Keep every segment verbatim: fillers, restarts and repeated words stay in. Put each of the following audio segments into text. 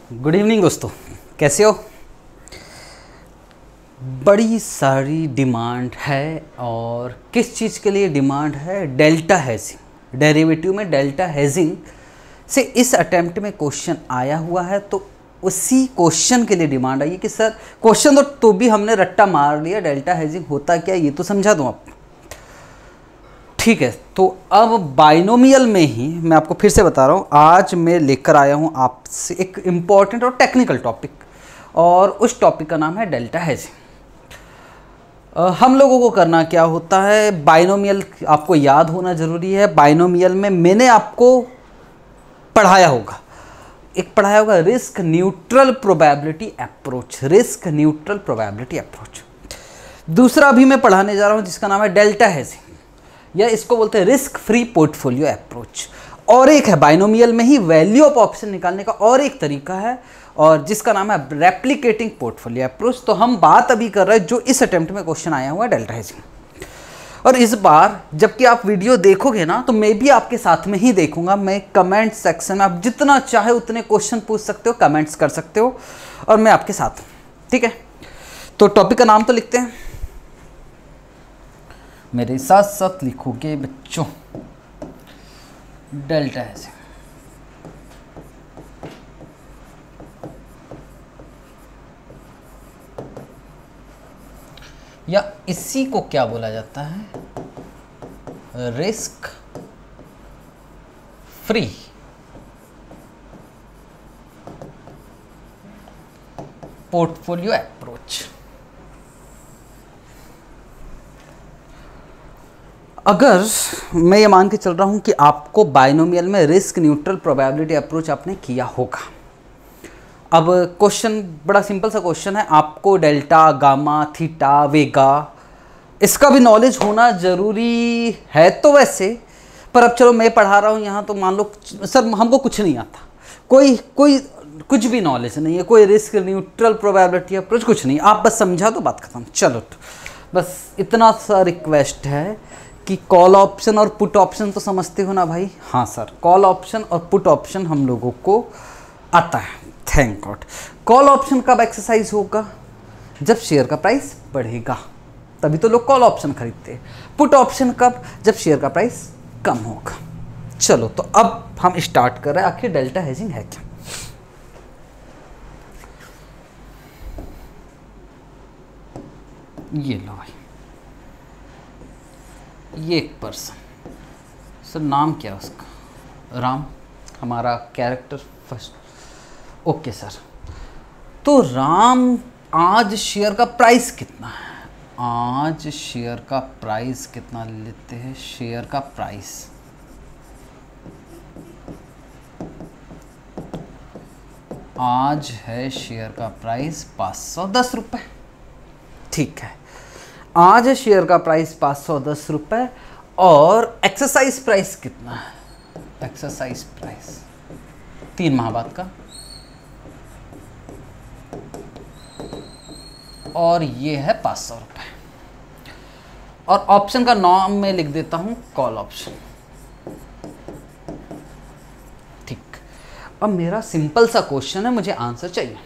Good evening दोस्तों, कैसे हो। बड़ी सारी डिमांड है और किस चीज़ के लिए डिमांड है? डेल्टा हेजिंग, डेरिवेटिव में डेल्टा हेजिंग से इस अटेम्प्ट में क्वेश्चन आया हुआ है, तो उसी क्वेश्चन के लिए डिमांड आई है कि सर क्वेश्चन तो, तो भी हमने रट्टा मार लिया, डेल्टा हेजिंग होता क्या ये तो समझा दूँ आप। ठीक है, तो अब बाइनोमियल में ही मैं आपको फिर से बता रहा हूँ, आज मैं लेकर आया हूँ आपसे एक इम्पॉर्टेंट और टेक्निकल टॉपिक, और उस टॉपिक का नाम है डेल्टा हेजिंग। हम लोगों को करना क्या होता है, बाइनोमियल आपको याद होना ज़रूरी है। बाइनोमियल में मैंने आपको पढ़ाया होगा, एक पढ़ाया होगा risk neutral probability approach, risk neutral probability approach. दूसरा अभी मैं पढ़ाने जा रहा हूँ जिसका नाम है डेल्टा हेजिंग, या इसको बोलते हैं रिस्क फ्री पोर्टफोलियो अप्रोच। और एक है बाइनोमियल में ही वैल्यू ऑफ ऑप्शन निकालने का और एक तरीका है, और जिसका नाम है रेप्लिकेटिंग पोर्टफोलियो अप्रोच। तो हम बात अभी कर रहे हैं जो इस अटेम्प्ट में क्वेश्चन आया हुआ है, डेल्टा हेजिंग। और इस बार जबकि आप वीडियो देखोगे ना, तो मैं भी आपके साथ में ही देखूंगा। मैं कमेंट सेक्शन में आप जितना चाहे उतने क्वेश्चन पूछ सकते हो, कमेंट्स कर सकते हो, और मैं आपके साथ हूँ। ठीक है, तो टॉपिक का नाम तो लिखते हैं, मेरे साथ साथ लिखोगे बच्चों, डेल्टा हेजिंग। या इसी को क्या बोला जाता है, रिस्क फ्री पोर्टफोलियो अप्रोच। अगर मैं ये मान के चल रहा हूँ कि आपको बाइनोमियल में रिस्क न्यूट्रल प्रोबेबिलिटी अप्रोच आपने किया होगा। अब क्वेश्चन बड़ा सिंपल सा क्वेश्चन है, आपको डेल्टा, गामा, थीटा, वेगा इसका भी नॉलेज होना ज़रूरी है तो वैसे, पर अब चलो मैं पढ़ा रहा हूँ यहाँ, तो मान लो सर हमको कुछ नहीं आता, कोई कोई कुछ भी नॉलेज नहीं है, कोई रिस्क न्यूट्रल प्रोबेबिलिटी अप्रोच कुछ नहीं, आप बस समझा तो बात खत्म। चलो तो बस इतना सा रिक्वेस्ट है कि कॉल ऑप्शन और पुट ऑप्शन तो समझते हो ना भाई। हाँ सर, कॉल ऑप्शन और पुट ऑप्शन हम लोगों को आता है, थैंक गॉड। कॉल ऑप्शन कब एक्सरसाइज होगा? जब शेयर का प्राइस बढ़ेगा, तभी तो लोग कॉल ऑप्शन खरीदते हैं। पुट ऑप्शन कब? जब शेयर का प्राइस कम होगा। चलो तो अब हम स्टार्ट कर रहे हैं, आखिर डेल्टा हेजिंग है क्या। ये लो भाई, ये एक पर्सन, सर नाम क्या है उसका? राम, हमारा कैरेक्टर फर्स्ट। ओके सर, तो राम, आज शेयर का प्राइस कितना है? आज शेयर का प्राइस कितना लेते हैं? शेयर का प्राइस आज है शेयर का प्राइस पाँच सौ दस रुपये। ठीक है, आज है शेयर का प्राइस पाँच सौ दस रुपये, और एक्सरसाइज प्राइस कितना है? एक्सरसाइज प्राइस तीन माह बाद का, और ये है पाँच सौ रुपये। और ऑप्शन का नाम मैं लिख देता हूं कॉल ऑप्शन। ठीक, अब मेरा सिंपल सा क्वेश्चन है, मुझे आंसर चाहिए।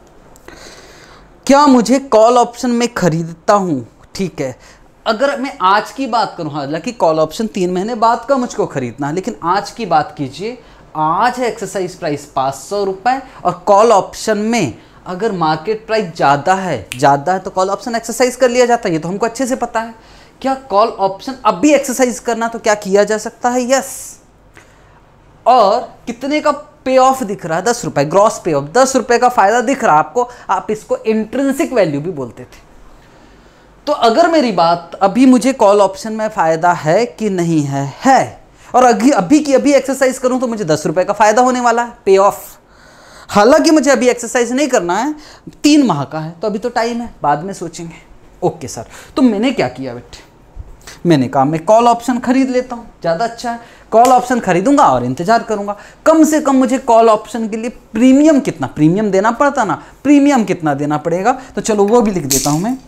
क्या मुझे कॉल ऑप्शन में खरीदता हूं? ठीक है, अगर मैं आज की बात करूं, हालांकि कॉल ऑप्शन तीन महीने बाद का मुझको खरीदना है, लेकिन आज की बात कीजिए, आज है एक्सरसाइज प्राइस पाँच सौ रुपये, और कॉल ऑप्शन में अगर मार्केट प्राइस ज़्यादा है ज़्यादा है तो कॉल ऑप्शन एक्सरसाइज कर लिया जाता है, ये तो हमको अच्छे से पता है। क्या कॉल ऑप्शन अब भी एक्सरसाइज करना तो क्या किया जा सकता है? यस। और कितने का पे ऑफ दिख रहा है? दस रुपये, ग्रॉस पे ऑफ, दस रुपये का फायदा दिख रहा है आपको, आप इसको इंट्रिंसिक वैल्यू भी बोलते थे। तो अगर मेरी बात, अभी मुझे कॉल ऑप्शन में फायदा है कि नहीं है? है, और अभी अभी की अभी एक्सरसाइज करूं तो मुझे दस रुपये का फायदा होने वाला है, पे ऑफ। हालांकि मुझे अभी एक्सरसाइज नहीं करना है, तीन माह का है, तो अभी तो टाइम है, बाद में सोचेंगे। ओके सर, तो मैंने क्या किया बेटे, मैंने कहा मैं कॉल ऑप्शन खरीद लेता हूँ, ज़्यादा अच्छा है। कॉल ऑप्शन खरीदूंगा और इंतजार करूंगा, कम से कम मुझे कॉल ऑप्शन के लिए प्रीमियम कितना, प्रीमियम देना पड़ता ना, प्रीमियम कितना देना पड़ेगा, तो चलो वो भी लिख देता हूं मैं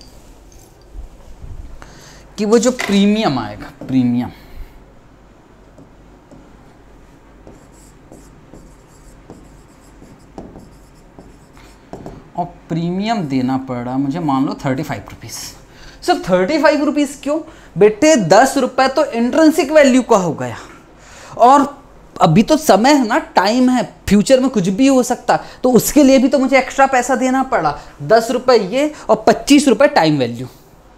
कि वो जो प्रीमियम आएगा, प्रीमियम और प्रीमियम देना पड़ रहा मुझे मान लो thirty five rupees. Sir thirty five rupees क्यों? बेटे दस रुपये तो इंट्रिंसिक वैल्यू का हो गया, और अभी तो समय है ना, टाइम है, फ्यूचर में कुछ भी हो सकता है, तो उसके लिए भी तो मुझे एक्स्ट्रा पैसा देना पड़ा। दस रुपये ये और पच्चीस रुपये time value.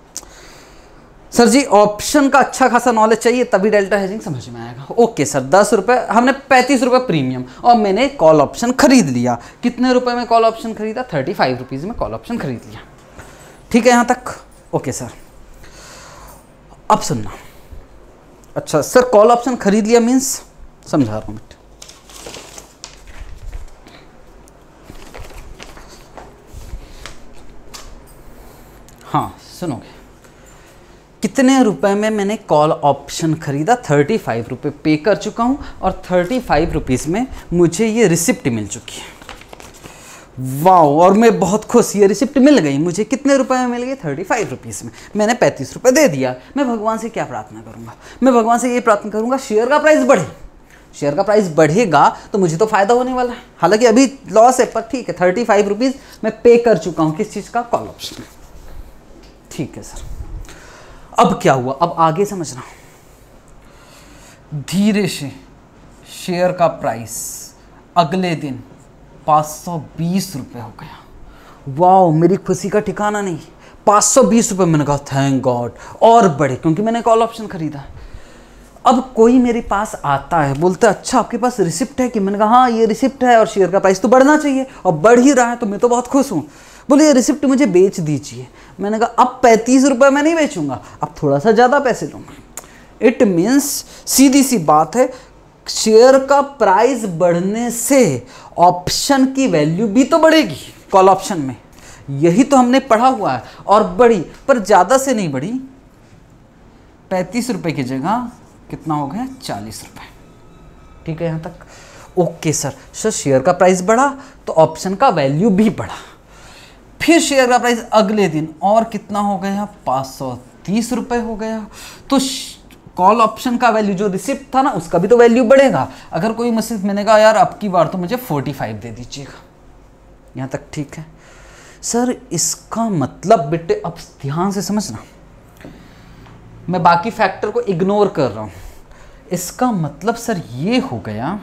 Sir ji option का अच्छा खासा नॉलेज चाहिए तभी डेल्टा हेजिंग समझ में आएगा। ओके सर, दस रुपये हमने पैंतीस रुपये प्रीमियम और मैंने कॉल ऑप्शन खरीद लिया। कितने रुपए में कॉल ऑप्शन खरीदा? थर्टी फाइव रुपीज़ में कॉल ऑप्शन खरीद लिया। ठीक है यहाँ तक? ओके सर, अब सुनना। अच्छा सर, कॉल ऑप्शन खरीद लिया मीन्स समझा रहा हूँ बेटा। हाँ सुनोगे, कितने रुपए में मैंने कॉल ऑप्शन खरीदा? थर्टी फाइव रुपये पे कर चुका हूँ और थर्टी फाइव रुपीज़ में मुझे ये रिसिप्ट मिल चुकी है। वाओ, और मैं बहुत खुश, ये रिसिप्ट मिल गई मुझे। कितने रुपए में मिल गई? थर्टी फाइव रुपीज़ में। मैंने पैंतीस रुपये दे दिया। मैं भगवान से क्या प्रार्थना करूँगा? मैं भगवान से ये प्रार्थना करूँगा शेयर का प्राइस बढ़े। शेयर का प्राइस बढ़ेगा तो मुझे तो फ़ायदा होने वाला है, हालांकि अभी लॉस है, पर ठीक है, थर्टी फाइव रुपीज़ मैं पे कर चुका हूँ। किस चीज़ का? Call option. ठीक है सर, अब क्या हुआ? अब आगे समझना। धीरे से शेयर का प्राइस अगले दिन पाँच सौ बीस रुपये हो गया। वाओ, मेरी खुशी का ठिकाना नहीं। पाँच सौ बीस रुपये, मैंने कहा थैंक गॉड, और बढ़े क्योंकि मैंने कॉल ऑप्शन खरीदा। अब कोई मेरे पास आता है, बोलता है अच्छा आपके पास रिसिप्ट है कि? मैंने कहा हाँ ये रिसिप्ट है और शेयर का प्राइस तो बढ़ना चाहिए और बढ़ ही रहा है, तो मैं तो बहुत खुश हूँ। बोले ये रिसिप्ट मुझे बेच दीजिए। मैंने कहा अब पैंतीस रुपये में नहीं बेचूंगा, अब थोड़ा सा ज़्यादा पैसे दूंगा। इट मीन्स सीधी सी बात है, शेयर का प्राइस बढ़ने से ऑप्शन की वैल्यू भी तो बढ़ेगी कॉल ऑप्शन में। यही तो हमने पढ़ा हुआ है, और बढ़ी, पर ज़्यादा से नहीं बढ़ी। पैंतीस रुपये की जगह कितना हो गया? चालीस रुपये। ठीक है यहाँ तक? Okay sir. सर शेयर का प्राइस बढ़ा तो ऑप्शन का वैल्यू भी बढ़ा। फिर शेयर का प्राइस अगले दिन और कितना हो गया? पाँच सौ तीस रुपये हो गया। तो कॉल ऑप्शन का वैल्यू जो रिसिप्ट था ना, उसका भी तो वैल्यू बढ़ेगा। अगर कोई मुझसे, मैंने कहा यार अब की बार तो मुझे फोर्टी फाइव दे दीजिएगा। यहाँ तक ठीक है सर? इसका मतलब बेटे अब ध्यान से समझना, मैं बाकी फैक्टर को इग्नोर कर रहा हूँ। इसका मतलब सर ये हो गया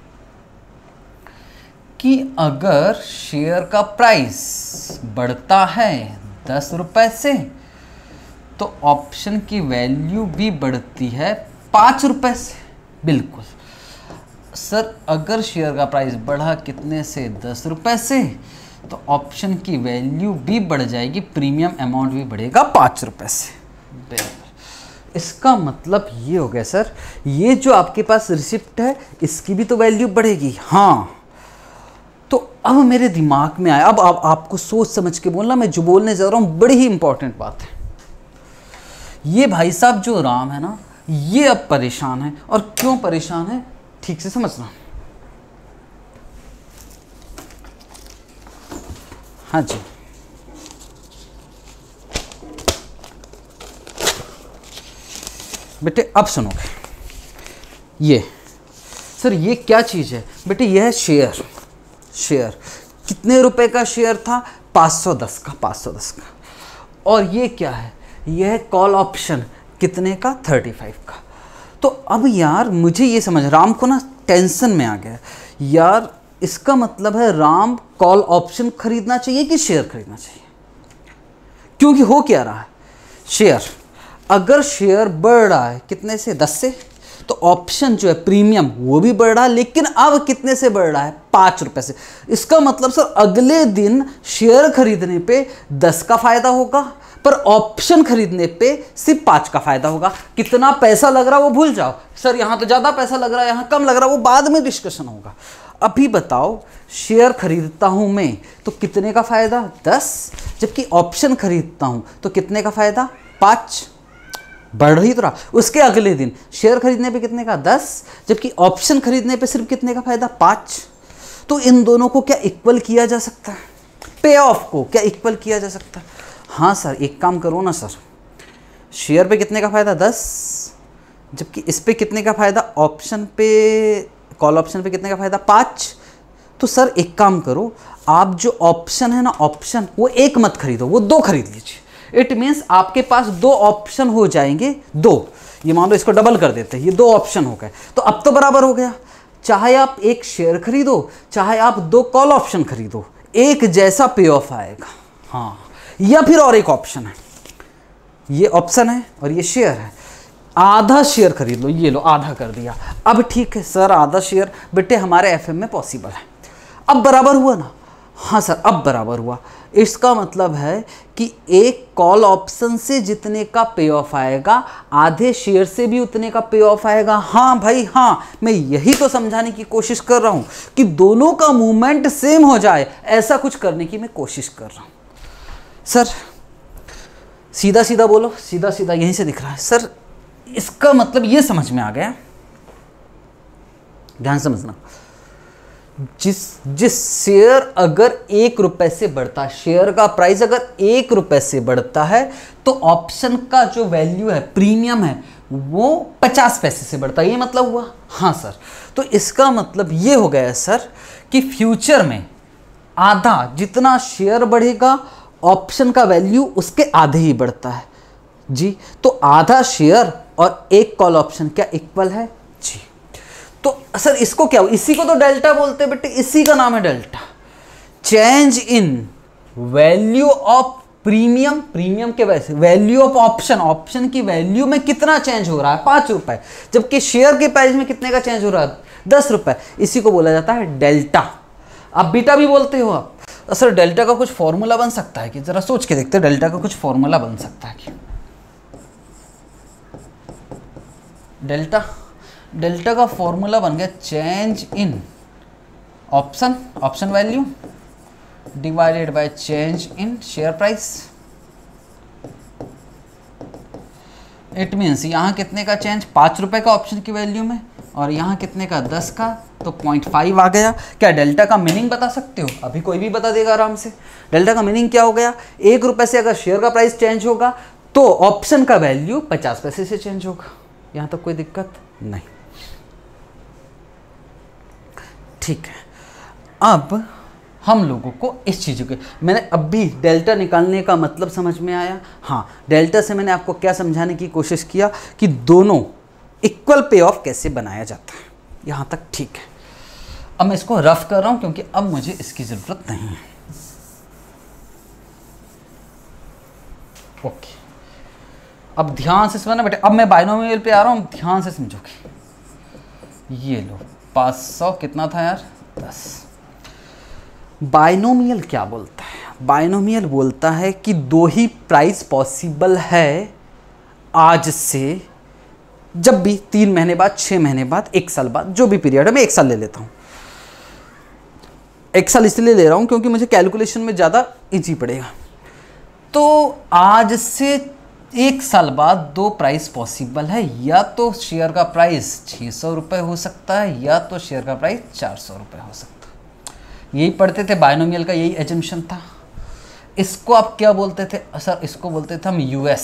कि अगर शेयर का प्राइस बढ़ता है दस रुपये से तो ऑप्शन की वैल्यू भी बढ़ती है पाँच रुपये से। बिल्कुल सर, अगर शेयर का प्राइस बढ़ा कितने से? दस रुपये से, तो ऑप्शन की वैल्यू भी बढ़ जाएगी, प्रीमियम अमाउंट भी बढ़ेगा पाँच रुपये से। बिल्कुल, इसका मतलब ये हो गया सर, ये जो आपके पास रिसिप्ट है इसकी भी तो वैल्यू बढ़ेगी। हाँ, तो अब मेरे दिमाग में आया, अब आप, आपको सोच समझ के बोलना, मैं जो बोलने जा रहा हूँ बड़ी ही इंपॉर्टेंट बात है। ये भाई साहब जो राम है ना, ये अब परेशान है। और क्यों परेशान है ठीक से समझना। हाँ जी, बेटे अब सुनोगे। ये सर ये क्या चीज़ है? बेटे ये है शेयर। शेयर कितने रुपए का शेयर था? पाँच सौ दस का, पाँच सौ दस का। और ये क्या है? ये है कॉल ऑप्शन। कितने का? थर्टी फाइव का। तो अब यार मुझे ये समझ, राम को ना टेंशन में आ गया यार। इसका मतलब है राम कॉल ऑप्शन खरीदना चाहिए कि शेयर खरीदना चाहिए? क्योंकि हो क्या रहा है, शेयर, अगर शेयर बढ़ रहा है कितने से? दस से, तो ऑप्शन जो है प्रीमियम वो भी बढ़ रहा है, लेकिन अब कितने से बढ़ रहा है? पाँच रुपये से। इसका मतलब सर अगले दिन शेयर खरीदने पे दस का फायदा होगा, पर ऑप्शन खरीदने पे सिर्फ पाँच का फायदा होगा। कितना पैसा लग रहा है वो भूल जाओ। सर यहाँ तो ज़्यादा पैसा लग रहा है, यहाँ कम लग रहा है, वो बाद में डिस्कशन होगा। अभी बताओ, शेयर खरीदता हूँ मैं तो कितने का फ़ायदा? दस। जबकि ऑप्शन खरीदता हूँ तो कितने का फ़ायदा? पाँच। बढ़ ही तो रहा। उसके अगले दिन शेयर खरीदने पे कितने का? दस। जबकि ऑप्शन खरीदने पे सिर्फ कितने का फ़ायदा? पाँच। तो इन दोनों को क्या इक्वल किया जा सकता है? पे ऑफ को क्या इक्वल किया जा सकता है? हाँ सर, एक काम करो ना सर, शेयर पे कितने का फ़ायदा? दस। जबकि इस पे कितने का फ़ायदा? ऑप्शन पे, कॉल ऑप्शन पे कितने का फ़ायदा? पाँच। तो सर एक काम करो, आप जो ऑप्शन है ना, ऑप्शन वो एक मत खरीदो, वो दो खरीद लीजिए। इट मीन्स आपके पास दो ऑप्शन हो जाएंगे, दो, ये मान लो इसको डबल कर देते हैं, ये दो ऑप्शन हो गए, तो अब तो बराबर हो गया। चाहे आप एक शेयर खरीदो, चाहे आप दो कॉल ऑप्शन खरीदो, एक जैसा पे ऑफ आएगा। हाँ, या फिर और एक ऑप्शन है, ये ऑप्शन है और ये शेयर है, आधा शेयर खरीद लो, ये लो आधा कर दिया। अब ठीक है सर, आधा शेयर बेटे हमारे एफएम में पॉसिबल है, अब बराबर हुआ ना? हाँ सर, अब बराबर हुआ। इसका मतलब है कि एक कॉल ऑप्शन से जितने का पे ऑफ आएगा, आधे शेयर से भी उतने का पे ऑफ आएगा। हाँ भाई हाँ, मैं यही तो समझाने की कोशिश कर रहा हूँ कि दोनों का मूवमेंट सेम हो जाए, ऐसा कुछ करने की मैं कोशिश कर रहा हूँ। सर सीधा सीधा बोलो, सीधा सीधा यहीं से दिख रहा है सर, इसका मतलब ये समझ में आ गया, ध्यान समझना। जिस जिस शेयर अगर एक रुपए से बढ़ता है, शेयर का प्राइस अगर एक रुपए से बढ़ता है, तो ऑप्शन का जो वैल्यू है, प्रीमियम है, वो पचास पैसे से बढ़ता है, ये मतलब हुआ? हाँ सर। तो इसका मतलब ये हो गया सर कि फ्यूचर में आधा, जितना शेयर बढ़ेगा ऑप्शन का वैल्यू उसके आधे ही बढ़ता है जी। तो आधा शेयर और एक कॉल ऑप्शन क्या इक्वल है जी। तो सर इसको क्या, इसी को तो डेल्टा बोलते हैं बेटे, इसी का नाम है delta. Change in value of premium, premium के वैसे वैल्यू ऑफ ऑप्शन, ऑप्शन की वैल्यू में कितना चेंज हो रहा है, पाँच रुपए, जबकि शेयर के प्राइस में कितने का चेंज हो रहा है, दस रुपए। इसी को बोला जाता है डेल्टा। आप बीटा भी बोलते हो आप। तो सर डेल्टा का कुछ फॉर्मूला बन सकता है कि, जरा सोच के देखते हैं, डेल्टा का कुछ फॉर्मूला बन सकता है कि? डेल्टा डेल्टा का फॉर्मूला बन गया change in option, option value divided by change in share price. It means यहाँ कितने का चेंज, पाँच रुपए का ऑप्शन की वैल्यू में, और यहाँ कितने का, दस का, तो पॉइंट फाइव आ गया। क्या डेल्टा का मीनिंग बता सकते हो? अभी कोई भी बता देगा आराम से। डेल्टा का मीनिंग क्या हो गया, एक रुपए से अगर शेयर का प्राइस चेंज होगा तो ऑप्शन का वैल्यू पचास पैसे से चेंज होगा। यहाँ तक कोई दिक्कत नहीं, ठीक है। अब हम लोगों को इस चीज़ के, मैंने अभी डेल्टा निकालने का मतलब समझ में आया। हाँ, डेल्टा से मैंने आपको क्या समझाने की कोशिश किया कि दोनों इक्वल पे ऑफ कैसे बनाया जाता है, यहाँ तक ठीक है। अब मैं इसको रफ कर रहा हूँ क्योंकि अब मुझे इसकी ज़रूरत नहीं है। ओके, अब ध्यान से समझना बेटे, अब मैं बाइनोमियल पे आ रहा हूँ, ध्यान से समझोगे। ये लो पाँच सौ कितना था यार, दस। बाइनोमियल क्या बोलता है? बाइनोमियल बोलता है कि दो ही प्राइस पॉसिबल है आज से, जब भी तीन महीने बाद, छः महीने बाद, एक साल बाद, जो भी पीरियड है, मैं एक साल ले लेता हूँ। एक साल इसलिए ले रहा हूँ क्योंकि मुझे कैलकुलेशन में ज़्यादा इजी पड़ेगा। तो आज से एक साल बाद दो प्राइस पॉसिबल है, या तो शेयर का प्राइस छः सौ रुपये हो सकता है, या तो शेयर का प्राइस चार सौ रुपये हो सकता है। यही पढ़ते थे, बाइनोमियल का यही एजम्पशन था। इसको आप क्या बोलते थे सर? इसको बोलते थे हम यूएस,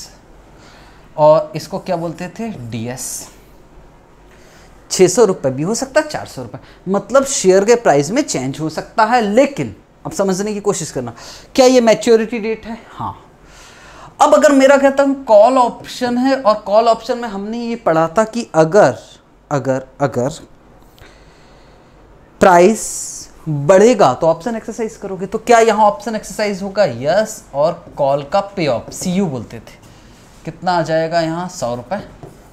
और इसको क्या बोलते थे, डीएस। छः सौ रुपये भी हो सकता है, चार सौ रुपये, मतलब शेयर के प्राइस में चेंज हो सकता है। लेकिन अब समझने की कोशिश करना, क्या ये मैच्योरिटी डेट है? हाँ। अब अगर मेरा कहता हूँ कॉल ऑप्शन है, और कॉल ऑप्शन में हमने ये पढ़ा था कि अगर अगर अगर प्राइस बढ़ेगा तो ऑप्शन एक्सरसाइज करोगे। तो क्या यहाँ ऑप्शन एक्सरसाइज होगा? यस। और कॉल का पे ऑफ, सी यू बोलते थे, कितना आ जाएगा यहाँ, सौ रुपये।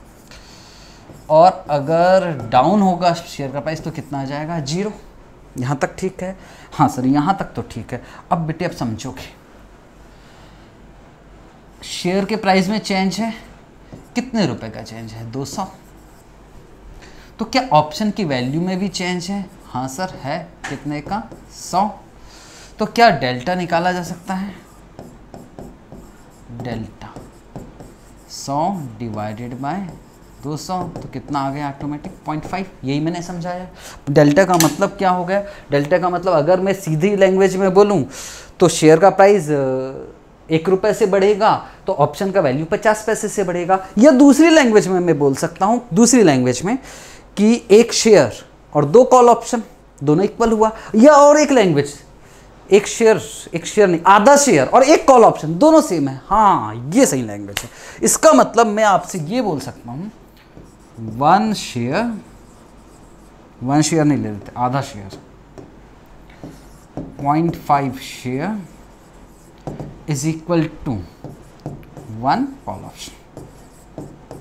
और अगर डाउन होगा शेयर का प्राइस तो कितना आ जाएगा, जीरो। यहाँ तक ठीक है? हाँ सर, यहाँ तक तो ठीक है। अब बेटे अब समझोगे, शेयर के प्राइस में चेंज है, कितने रुपए का चेंज है, दो सौ। तो क्या ऑप्शन की वैल्यू में भी चेंज है? हाँ सर है, कितने का, सौ। तो क्या डेल्टा निकाला जा सकता है? डेल्टा सौ डिवाइडेड बाय दो सौ, तो कितना आ गया ऑटोमेटिक, पॉइंट फाइव। यही मैंने समझाया। डेल्टा का मतलब क्या हो गया? डेल्टा का मतलब अगर मैं सीधी लैंग्वेज में बोलूँ तो शेयर का प्राइस एक रुपये से बढ़ेगा तो ऑप्शन का वैल्यू पचास पैसे से बढ़ेगा। या दूसरी लैंग्वेज में मैं बोल सकता हूँ, दूसरी लैंग्वेज में, कि एक शेयर और दो कॉल ऑप्शन दोनों इक्वल हुआ। या और एक लैंग्वेज, एक शेयर, एक शेयर नहीं, आधा शेयर और एक कॉल ऑप्शन दोनों सेम है। हाँ, ये सही लैंग्वेज है। इसका मतलब मैं आपसे ये बोल सकता हूँ, वन शेयर, वन शेयर नहीं ले लेते, आधा share, point five share is equal to one call option.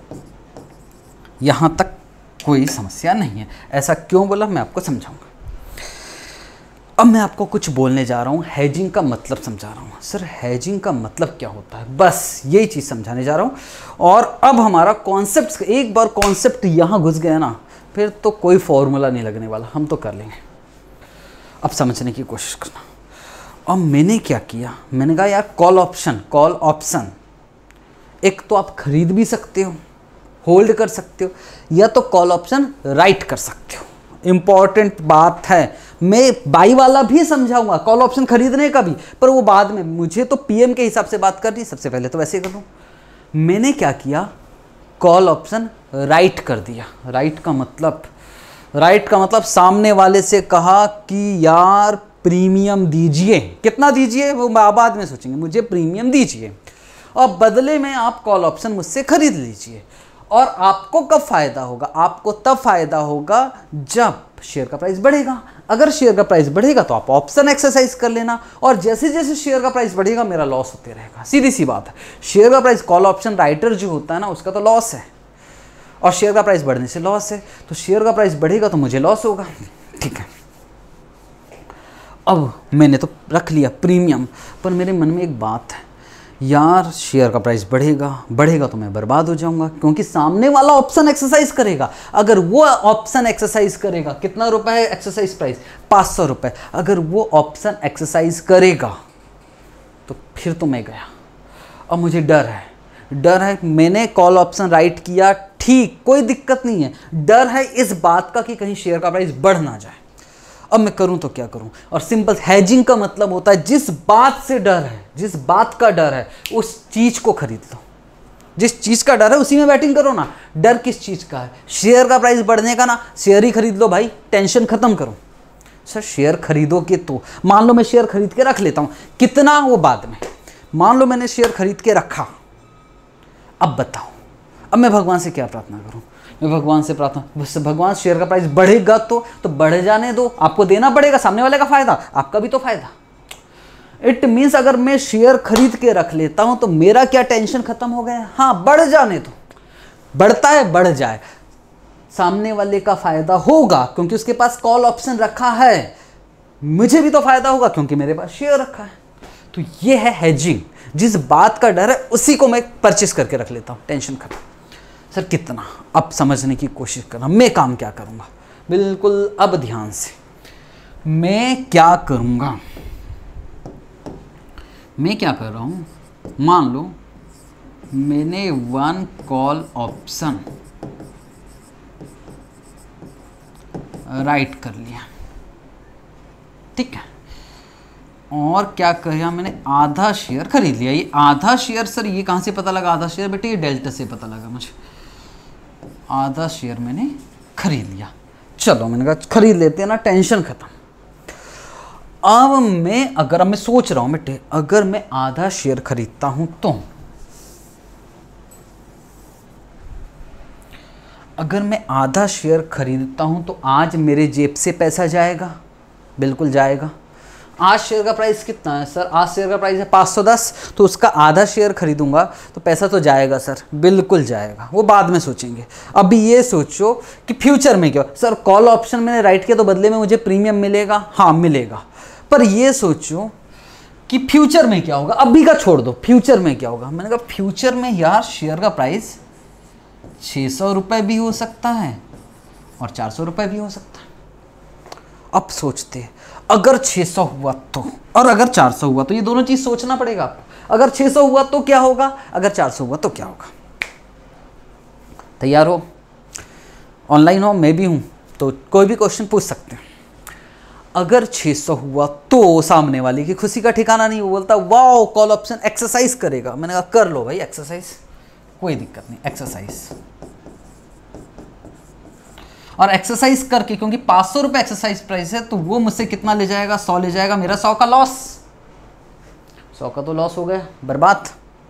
यहां तक कोई समस्या नहीं है। ऐसा क्यों बोला मैं आपको समझाऊंगा। अब मैं आपको कुछ बोलने जा रहा हूं, हेजिंग का मतलब समझा रहा हूं। सर हेजिंग का मतलब क्या होता है, बस यही चीज समझाने जा रहा हूं। और अब हमारा कॉन्सेप्ट, एक बार कॉन्सेप्ट यहां घुस गया ना, फिर तो कोई फॉर्मूला नहीं लगने वाला, हम तो कर लेंगे। अब समझने की कोशिश करना। अब मैंने क्या किया, मैंने कहा यार कॉल ऑप्शन, कॉल ऑप्शन एक तो आप खरीद भी सकते हो, होल्ड कर सकते हो, या तो कॉल ऑप्शन राइट कर सकते हो। इंपॉर्टेंट बात है, मैं बाई वाला भी समझाऊंगा, कॉल ऑप्शन खरीदने का भी, पर वो बाद में, मुझे तो पीएम के हिसाब से बात करनी, सबसे पहले तो वैसे कर लूँ। मैंने क्या किया, कॉल ऑप्शन राइट कर दिया। राइट का मतलब, राइट का मतलब सामने वाले से कहा कि यार प्रीमियम दीजिए, कितना दीजिए वो बाद में सोचेंगे, मुझे प्रीमियम दीजिए और बदले में आप कॉल ऑप्शन मुझसे खरीद लीजिए। और आपको कब फायदा होगा, आपको तब फायदा होगा जब शेयर का प्राइस बढ़ेगा। अगर शेयर का प्राइस बढ़ेगा तो आप ऑप्शन एक्सरसाइज कर लेना, और जैसे जैसे शेयर का प्राइस बढ़ेगा मेरा लॉस होते रहेगा। सीधी सी बात है, शेयर का प्राइस, कॉल ऑप्शन राइटर जो होता है ना, उसका तो लॉस है, और शेयर का प्राइस बढ़ने से लॉस है। तो शेयर का प्राइस बढ़ेगा तो मुझे लॉस होगा, ठीक है। अब मैंने तो रख लिया प्रीमियम, पर मेरे मन में एक बात है, यार शेयर का प्राइस बढ़ेगा, बढ़ेगा तो मैं बर्बाद हो जाऊंगा, क्योंकि सामने वाला ऑप्शन एक्सरसाइज करेगा। अगर वो ऑप्शन एक्सरसाइज करेगा, कितना रुपए है एक्सरसाइज प्राइस, पाँच सौ रुपये, अगर वो ऑप्शन एक्सरसाइज करेगा तो फिर तो मैं गया। अब मुझे डर है, डर है, मैंने कॉल ऑप्शन राइट किया, ठीक, कोई दिक्कत नहीं है, डर है इस बात का कि कहीं शेयर का प्राइस बढ़ ना जाए। अब मैं करूं तो क्या करूं। और सिंपल हेजिंग का मतलब होता है जिस बात से डर है, जिस बात का डर है उस चीज को खरीद लो। जिस चीज का डर है उसी में बैटिंग करो ना। डर किस चीज का है, शेयर का प्राइस बढ़ने का ना, शेयर ही खरीद लो भाई, टेंशन खत्म करो। सर शेयर खरीदोगे तो, मान लो मैं शेयर खरीद के रख लेता हूं, कितना वो बाद में, मान लो मैंने शेयर खरीद के रखा, अब बताओ, अब मैं भगवान से क्या प्रार्थना करूं, मैं भगवान से प्रार्थना, भगवान शेयर का प्राइस बढ़ेगा तो तो बढ़ जाने दो, आपको देना पड़ेगा, सामने वाले का फायदा, आपका भी तो फायदा। इट मीन्स अगर मैं शेयर खरीद के रख लेता हूं तो मेरा क्या टेंशन खत्म हो गया। हाँ बढ़ जाने दो, बढ़ता है बढ़ जाए, सामने वाले का फायदा होगा क्योंकि उसके पास कॉल ऑप्शन रखा है, मुझे भी तो फायदा होगा क्योंकि मेरे पास शेयर रखा है। तो ये है हेजिंग, जिस बात का डर है उसी को मैं परचेस करके रख लेता हूं, टेंशन खत्म। सर कितना, अब समझने की कोशिश करना, मैं काम क्या करूंगा, बिल्कुल अब ध्यान से, मैं क्या करूंगा, मैं क्या कर रहा हूं, मान लो मैंने वन कॉल ऑप्शन राइट कर लिया, ठीक है, और क्या किया मैंने, आधा शेयर खरीद लिया। ये आधा शेयर, सर ये कहाँ से पता लगा आधा शेयर, बेटे ये डेल्टा से पता लगा मुझे, आधा शेयर मैंने खरीद लिया। चलो मैंने कहा खरीद लेते हैं ना, टेंशन खत्म। अब मैं, अगर अब मैं सोच रहा हूं बेटे, अगर मैं आधा शेयर खरीदता हूं तो, अगर मैं आधा शेयर खरीदता हूं तो आज मेरे जेब से पैसा जाएगा, बिल्कुल जाएगा। आज शेयर का प्राइस कितना है सर, आज शेयर का प्राइस है पाँच सौ दस, तो उसका आधा शेयर खरीदूंगा तो पैसा तो जाएगा सर, बिल्कुल जाएगा, वो बाद में सोचेंगे। अभी ये सोचो कि फ्यूचर में क्या, सर कॉल ऑप्शन मैंने राइट किया तो बदले में मुझे प्रीमियम मिलेगा, हाँ मिलेगा, पर ये सोचो कि फ्यूचर में क्या होगा, अभी का छोड़ दो, फ्यूचर में क्या होगा। मैंने कहा फ्यूचर में यार शेयर का प्राइस छः सौ रुपये भी हो सकता है और चार सौ रुपये भी हो सकता है। अब सोचते हैं अगर छः सौ हुआ तो, और अगर चार सौ हुआ तो, ये दोनों चीज सोचना पड़ेगा आपको। अगर छः सौ हुआ तो क्या होगा, अगर चार सौ हुआ तो क्या होगा। तैयार हो, ऑनलाइन हो, मैं भी हूं, तो कोई भी क्वेश्चन पूछ सकते हैं। अगर छः सौ हुआ तो सामने वाले की खुशी का ठिकाना नहीं, वो बोलता वाओ कॉल ऑप्शन एक्सरसाइज करेगा। मैंने कहा कर लो भाई एक्सरसाइज, कोई दिक्कत नहीं, एक्सरसाइज। और एक्सरसाइज करके, क्योंकि पाँच सौ रुपये एक्सरसाइज प्राइस है, तो वो मुझसे कितना ले जाएगा, सौ ले जाएगा, मेरा सौ का लॉस, सौ का तो लॉस हो गया, बर्बाद।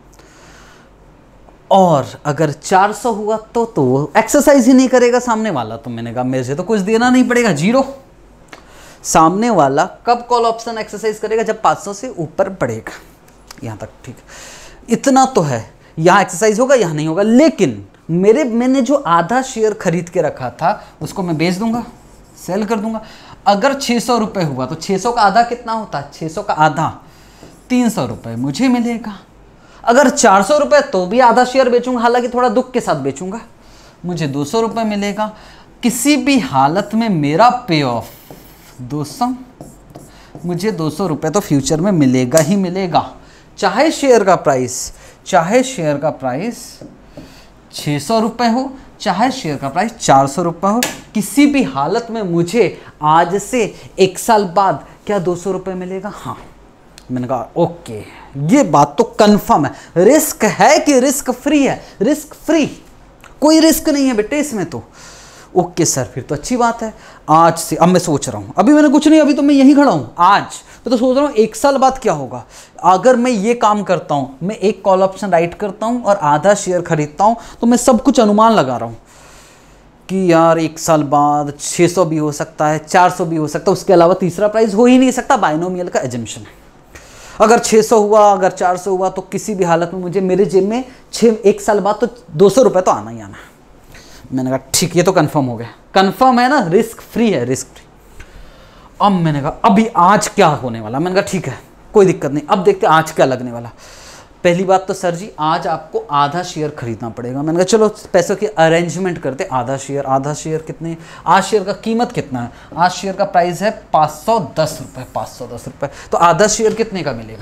और अगर चार सौ हुआ तो तो वो एक्सरसाइज ही नहीं करेगा सामने वाला, तो मैंने कहा मेरे से तो कुछ देना नहीं पड़ेगा, जीरो। सामने वाला कब कॉल ऑप्शन एक्सरसाइज करेगा, जब पाँच सौ से ऊपर बढ़ेगा। यहाँ तक ठीक, इतना तो है, यहाँ एक्सरसाइज होगा, यहाँ नहीं होगा। लेकिन मेरे मैंने जो आधा शेयर खरीद के रखा था उसको मैं बेच दूंगा, सेल कर दूंगा। अगर छः सौ रुपये हुआ तो छः सौ का आधा कितना होता है, छः सौ का आधा तीन सौ रुपये मुझे मिलेगा। अगर चार सौ रुपये तो भी आधा शेयर बेचूंगा, हालांकि थोड़ा दुख के साथ बेचूंगा, मुझे दो सौ रुपये मिलेगा। किसी भी हालत में मेरा पे ऑफ दो सौ, मुझे दो सौ रुपये तो फ्यूचर में मिलेगा ही मिलेगा, चाहे शेयर का प्राइस चाहे शेयर का प्राइस छः सौ रुपये हो, चाहे शेयर का प्राइस चार सौ रुपये हो, किसी भी हालत में मुझे आज से एक साल बाद क्या दो सौ रुपये मिलेगा। हाँ, मैंने कहा ओके, ये बात तो कंफर्म है। रिस्क है कि रिस्क फ्री है, रिस्क फ्री, कोई रिस्क नहीं है बेटे इसमें तो। ओके सर, फिर तो अच्छी बात है। आज से अब मैं सोच रहा हूँ, अभी मैंने कुछ नहीं, अभी तो मैं यहीं खड़ा हूँ। आज मैं तो सोच रहा हूँ एक साल बाद क्या होगा अगर मैं ये काम करता हूँ, मैं एक कॉल ऑप्शन राइट करता हूँ और आधा शेयर खरीदता हूँ, तो मैं सब कुछ अनुमान लगा रहा हूँ कि यार एक साल बाद छः सौ भी हो सकता है, चार सौ भी हो सकता है, उसके अलावा तीसरा प्राइस हो ही नहीं सकता, बाइनोमियल का एजम्पशन है। अगर छः सौ हुआ, अगर चार सौ हुआ, तो किसी भी हालत में मुझे मेरे जेब में छः एक साल बाद तो दो सौ रुपये तो आना ही आना है। मैंने कहा ठीक, ये तो कंफर्म हो गया, कंफर्म है ना, रिस्क फ्री है, रिस्क फ्री। अब मैंने कहा अभी आज क्या होने वाला, मैंने कहा ठीक है कोई दिक्कत नहीं, अब देखते आज क्या लगने वाला। पहली बात तो सर जी आज आपको आधा शेयर खरीदना पड़ेगा। मैंने कहा चलो पैसों की अरेंजमेंट करते, आधा शेयर, आधा शेयर कितने, आज शेयर का कीमत कितना है, आज शेयर का प्राइस है पाँच सौ दस रुपये, पाँच सौ दस रुपये, तो आधा शेयर कितने का मिलेगा,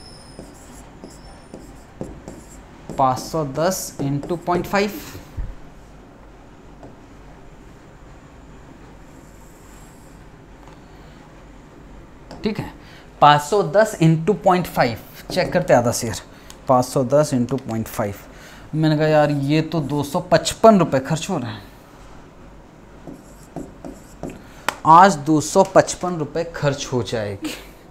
पाँच सौ दस इंटू पॉइंट फाइव, ठीक है, पाँच सौ दस इंटू पॉइंट फाइव, चेक करते आधा शेयर, पाँच सौ दस इंटू पॉइंट फाइव। मैंने कहा यार ये तो दो सौ पचपन रुपये खर्च हो रहे हैं, आज दो सौ पचपन रुपये खर्च हो जाएगी।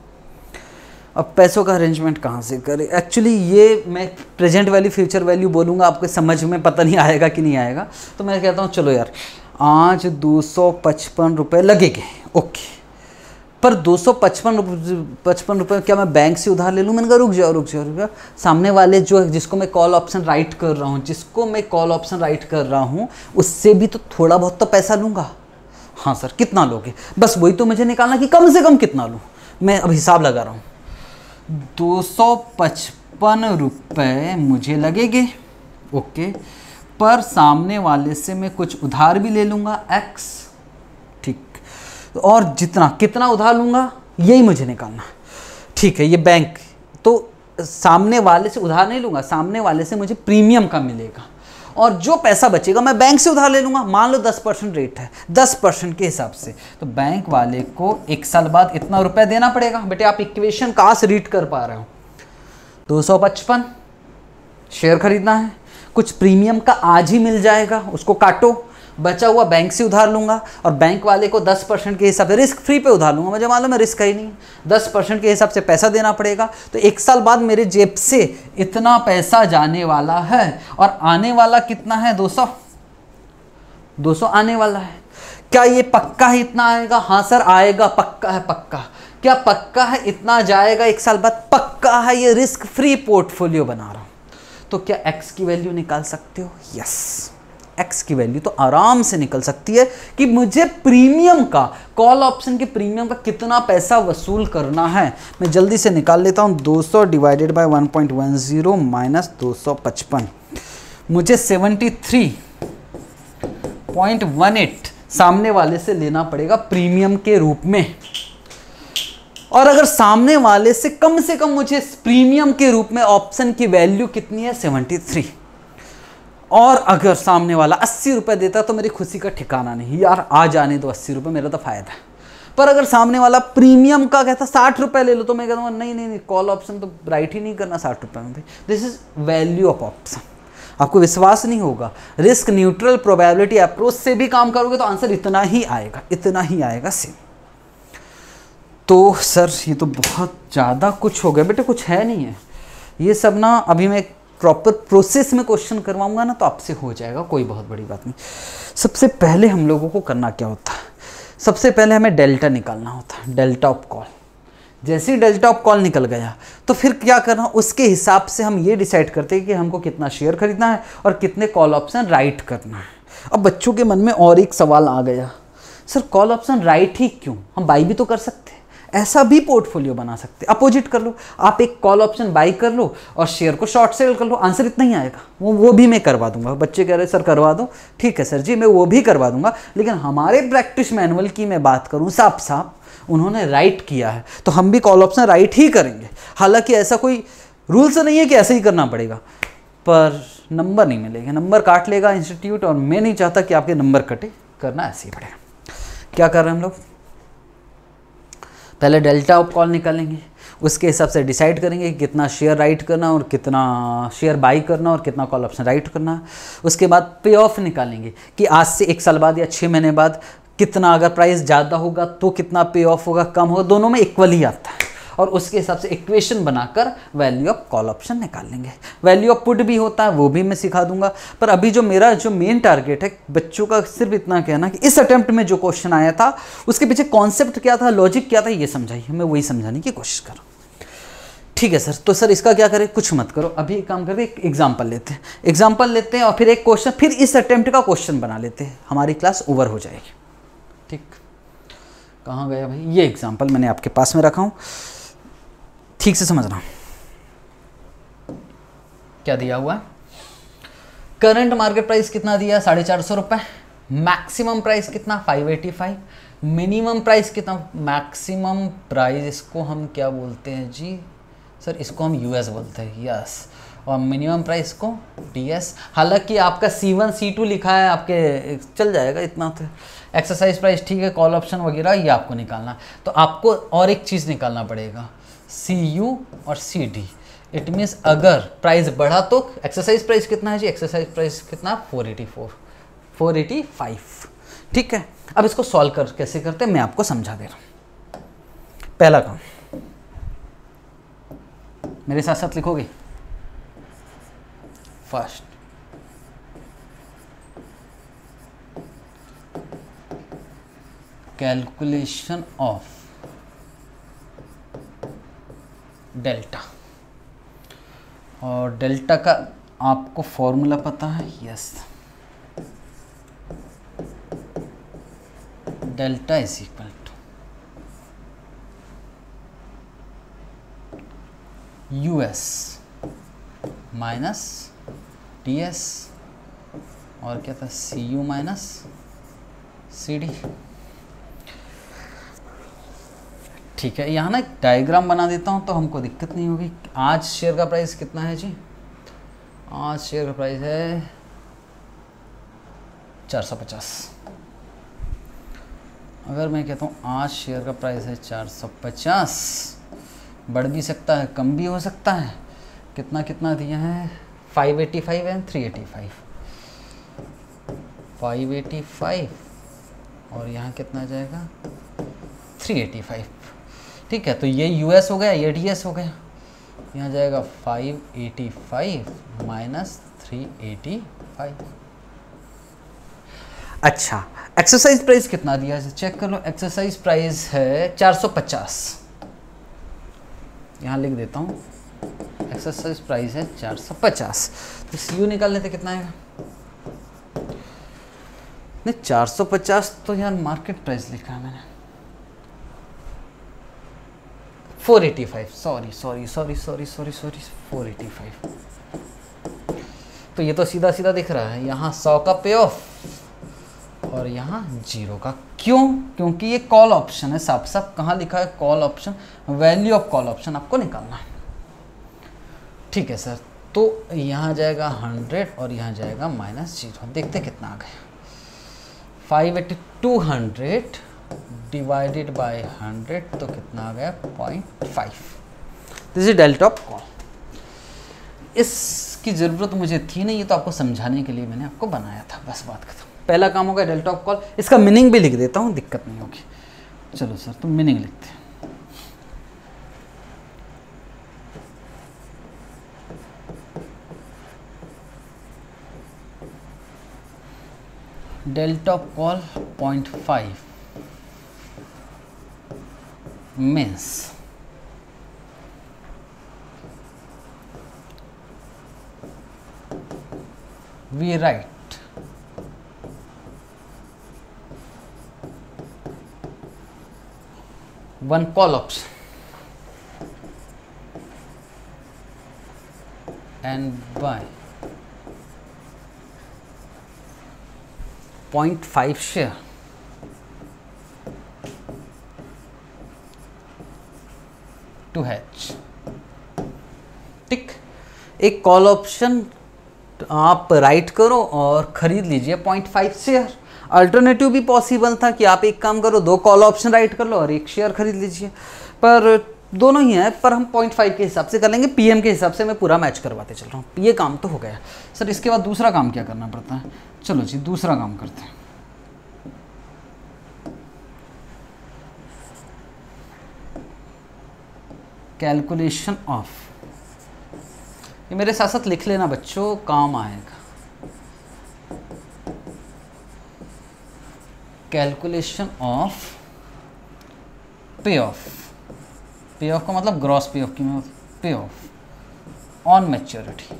अब पैसों का अरेंजमेंट कहाँ से करें। एक्चुअली ये मैं प्रेजेंट वैल्यू फ्यूचर वैल्यू बोलूँगा, आपको समझ में पता नहीं आएगा कि नहीं आएगा, तो मैं कहता हूँ चलो यार आज दो सौ पचपन रुपये लगेंगे, ओके, पर दो सौ पचपन पचपन रुपये क्या मैं बैंक से उधार ले लूँ। मैंने कहा रुक जाओ रुक जाओ रुक जाओ, सामने वाले जो जिसको मैं कॉल ऑप्शन राइट कर रहा हूँ जिसको मैं कॉल ऑप्शन राइट कर रहा हूँ उससे भी तो थोड़ा बहुत तो पैसा लूँगा। हाँ सर कितना लोगे, बस वही तो मुझे निकालना कि कम से कम कितना लूँ। मैं अब हिसाब लगा रहा हूँ, दो सौ पचपन रुपये मुझे लगेंगे, ओके, पर सामने वाले से मैं कुछ उधार भी ले लूँगा एक्स, ठीक, और जितना कितना उधार लूँगा यही मुझे निकालना, ठीक है। ये बैंक तो सामने वाले से उधार नहीं लूँगा, सामने वाले से मुझे प्रीमियम का मिलेगा, और जो पैसा बचेगा मैं बैंक से उधार ले लूँगा। मान लो दस परसेंट रेट है, दस परसेंट के हिसाब से तो बैंक वाले को एक साल बाद इतना रुपए देना पड़ेगा। बेटे आप इक्वेशन कहाँ से रीड कर पा रहे हो, दो सौ पचपन शेयर खरीदना है, कुछ प्रीमियम का आज ही मिल जाएगा, उसको काटो, बचा हुआ बैंक से उधार लूँगा, और बैंक वाले को दस परसेंट के हिसाब से रिस्क फ्री पे उधार लूँगा, मुझे मालूम है रिस्क है ही नहीं, दस परसेंट के हिसाब से पैसा देना पड़ेगा। तो एक साल बाद मेरे जेब से इतना पैसा जाने वाला है, और आने वाला कितना है, दो सौ दो सौ आने वाला है। क्या ये पक्का है इतना आएगा? हाँ सर आएगा, पक्का है, पक्का। क्या पक्का है इतना जाएगा एक साल बाद? पक्का है, ये रिस्क फ्री पोर्टफोलियो बना रहा हूँ। तो क्या एक्स की वैल्यू निकाल सकते हो? यस, एक्स की वैल्यू तो आराम से निकल सकती है कि मुझे प्रीमियम का, कॉल ऑप्शन के प्रीमियम का कितना पैसा वसूल करना है। मैं जल्दी से निकाल लेता हूँ, दो सौ divided by one point one zero minus दो सौ पचपन, मुझे seventy three point one eight सामने वाले से लेना पड़ेगा प्रीमियम के रूप में। और अगर सामने वाले से कम से कम मुझे प्रीमियम के रूप में ऑप्शन की वैल्यू कितनी है, सेवेंटी थ्री, और अगर सामने वाला अस्सी रुपये देता तो मेरी खुशी का ठिकाना नहीं, यार आ जाने दो अस्सी रुपये, मेरा तो फायदा है। पर अगर सामने वाला प्रीमियम का कहता साठ रुपये ले लो, तो मैं कहता हूँ नहीं नहीं नहीं, कॉल ऑप्शन तो राइट ही नहीं करना साठ रुपये में भी। This is value of option. आपको विश्वास नहीं होगा। रिस्क न्यूट्रल प्रोबेबिलिटी अप्रोच से भी काम करोगे तो आंसर इतना ही आएगा, इतना ही आएगा सेम। तो सर ये तो बहुत ज़्यादा कुछ हो गया बेटे, कुछ है नहीं है ये सब ना। अभी मैं प्रॉपर प्रोसेस में क्वेश्चन करवाऊंगा ना तो आपसे हो जाएगा, कोई बहुत बड़ी बात नहीं। सबसे पहले हम लोगों को करना क्या होता है, सबसे पहले हमें डेल्टा निकालना होता है, डेल्टा ऑफ कॉल। जैसे ही डेल्टा ऑफ कॉल निकल गया तो फिर क्या करना, उसके हिसाब से हम ये डिसाइड करते हैं कि हमको कितना शेयर खरीदना है और कितने कॉल ऑप्शन राइट करना है। अब बच्चों के मन में और एक सवाल आ गया, सर कॉल ऑप्शन राइट ही क्यों, हम बाई भी तो कर सकते हैं, ऐसा भी पोर्टफोलियो बना सकते हैं। अपोजिट कर लो, आप एक कॉल ऑप्शन बाई कर लो और शेयर को शॉर्ट सेल कर लो, आंसर इतना ही आएगा। वो वो भी मैं करवा दूंगा। बच्चे कह रहे सर करवा दो, ठीक है सर जी मैं वो भी करवा दूंगा, लेकिन हमारे प्रैक्टिस मैनुअल की मैं बात करूं, साफ साफ उन्होंने राइट किया है तो हम भी कॉल ऑप्शन राइट ही करेंगे। हालांकि ऐसा कोई रूल्स नहीं है कि ऐसे ही करना पड़ेगा, पर नंबर नहीं मिलेगा, नंबर काट लेगा इंस्टीट्यूट, और मैं नहीं चाहता कि आपके नंबर कटे, करना ऐसे ही पड़ेगा। क्या कर रहे हैं हम लोग, पहले डेल्टा ऑफ कॉल निकालेंगे, उसके हिसाब से डिसाइड करेंगे कि कितना शेयर राइट करना और कितना शेयर बाई करना और कितना कॉल ऑप्शन राइट करना। उसके बाद पे ऑफ निकालेंगे कि आज से एक साल बाद या छः महीने बाद कितना, अगर प्राइस ज़्यादा होगा तो कितना पे ऑफ होगा, कम होगा, दोनों में इक्वल ही आता है। और उसके हिसाब से इक्वेशन बनाकर वैल्यू ऑफ कॉल ऑप्शन निकाल लेंगे। वैल्यू ऑफ पुट भी होता है, वो भी मैं सिखा दूंगा। पर अभी जो मेरा जो मेन टारगेट है बच्चों का, सिर्फ इतना कहना कि इस अटेम्प्ट में जो क्वेश्चन आया था उसके पीछे कॉन्सेप्ट क्या था, लॉजिक क्या था, ये समझाइए। मैं वही समझाने की कोशिश कर रहा हूँ, ठीक है सर। तो सर इसका क्या करें, कुछ मत करो, अभी एक काम करते हैं, एक एग्जाम्पल लेते हैं, एग्जाम्पल लेते हैं और फिर एक क्वेश्चन, फिर इस अटेम्प्ट का क्वेश्चन बना लेते हैं, हमारी क्लास ओवर हो जाएगी। ठीक, कहाँ गया भाई, ये एग्जाम्पल मैंने आपके पास में रखा हूँ, ठीक से समझना। क्या दिया हुआ है, करंट मार्केट प्राइस कितना दिया, साढ़े चार सौ रुपये। मैक्सिमम प्राइस कितना, five eighty five. Minimum price कितना, मैक्सिमम प्राइस इसको हम क्या बोलते हैं जी सर, इसको हम यूएस बोलते हैं, यस। और मिनिमम प्राइस को डीएस। हालांकि आपका सी वन सी टू लिखा है, आपके चल जाएगा इतना तो। एक्सरसाइज प्राइस ठीक है, कॉल ऑप्शन वगैरह ये आपको निकालना। तो आपको और एक चीज़ निकालना पड़ेगा, सी यू और सी डी। इट मीन्स अगर प्राइस बढ़ा तो एक्सरसाइज प्राइस कितना है जी, एक्सरसाइज प्राइस कितना, four eighty four, four eighty five. ठीक है, अब इसको सॉल्व कर कैसे करते हैं मैं आपको समझा दे रहा हूँ। पहला काम, मेरे साथ साथ लिखोगे। First, calculation of delta. और डेल्टा का आपको फॉर्मूला पता है, yes. Delta is equal to U S minus D S, और क्या था, C U minus C D. ठीक है, यहाँ ना एक डायग्राम बना देता हूँ तो हमको दिक्कत नहीं होगी। आज शेयर का प्राइस कितना है जी, आज शेयर का प्राइस है चार सौ पचास। अगर मैं कहता हूँ आज शेयर का प्राइस है चार सौ पचास, बढ़ भी सकता है, कम भी हो सकता है। कितना कितना दिया है, five eighty five and three eighty five, five eighty five और यहाँ कितना जाएगा, थ्री एटी फाइव। ठीक है, तो ये यूएस हो गया, ये डीएस हो गया। यहाँ जाएगा five eighty five minus three eighty five. अच्छा, एक्सरसाइज प्राइस कितना दिया है चेक कर लो। एक्सरसाइज प्राइस है चार सौ पचास, यहाँ लिख देता हूँ, एक्सरसाइज प्राइस है चार सौ पचास। तो सी यू निकाल लेते, कितना आएगा, नहीं चार सौ पचास तो यार मार्केट प्राइस लिखा है मैंने, four eighty five, sorry sorry sorry sorry sorry sorry four eighty five. तो ये तो सीधा सीधा दिख रहा है, यहाँ सौ का पे ऑफ और यहाँ जीरो का। क्यों, क्योंकि ये कॉल ऑप्शन है, साफ साफ कहाँ लिखा है, call option, value of call option आपको निकालना है। ठीक है सर, तो यहाँ जाएगा हंड्रेड और यहाँ जाएगा माइनस जीरो। देखते कितना आ गया, five eighty two hundred divided by hundred, तो कितना आ गया, point five. This is delta of call. इस इसकी ज़रूरत मुझे थी नहीं, ये तो आपको समझाने के लिए मैंने आपको बनाया था, बस बात खत्म। पहला काम होगा डेल्टा ऑफ कॉल, इसका मीनिंग भी लिख देता हूँ, दिक्कत नहीं होगी। चलो सर तो मीनिंग लिखते हैं। Delta of call point five means we write one call option and by zero point five share to hedge। ठीक, एक कॉल ऑप्शन आप राइट करो और खरीद लीजिए पॉइंट फाइव शेयर। अल्टरनेटिव भी पॉसिबल था कि आप एक काम करो, दो कॉल ऑप्शन राइट कर लो और एक शेयर खरीद लीजिए, पर दोनों ही हैं, पर हम पॉइंट फाइव के हिसाब से कर लेंगे। पीएम के हिसाब से मैं पूरा मैच करवाते चल रहा हूँ। ये काम तो हो गया सर, इसके बाद दूसरा काम क्या करना पड़ता है? चलो जी दूसरा काम करते हैं। कैलकुलेशन ऑफ, ये मेरे साथ साथ लिख लेना बच्चों, काम आएगा। Calculation of pay off, pay off का मतलब ग्रॉस पे ऑफ की, पे ऑफ ऑन मैच्योरिटी।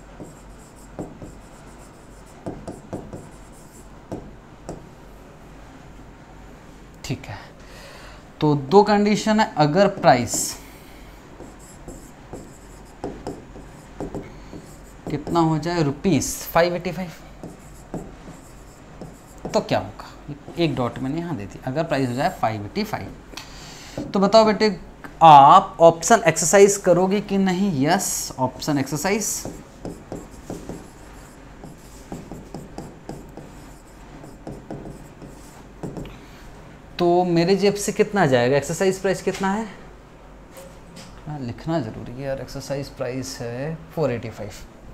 ठीक है, तो दो कंडीशन है। अगर प्राइस कितना हो जाए रुपीस फाइव एटी फाइव, तो क्या होगा? एक डॉट मैंने यहाँ दे दी। अगर प्राइस हो जाए फाइव एटी फाइव, तो बताओ बेटे आप ऑप्शन एक्सरसाइज करोगे कि नहीं? Yes, option exercise. तो मेरे जेब से कितना जाएगा? एक्सरसाइज प्राइस कितना है? हाँ, लिखना जरूरी है यार। एक्सरसाइज प्राइस है four eighty five.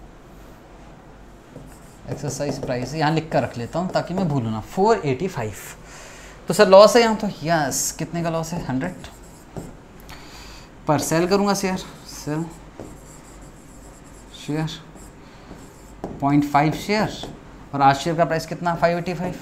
Exercise price यहाँ लिख कर रख लेता हूँ ताकि मैं भूलूँ ना, फोर एटी फाइव। तो सर लॉस है यहाँ तो? यस। कितने का लॉस है? हंड्रेड। पर सेल करूँगा share, sell share point five share, और आज शेयर का प्राइस कितना? Five eighty five.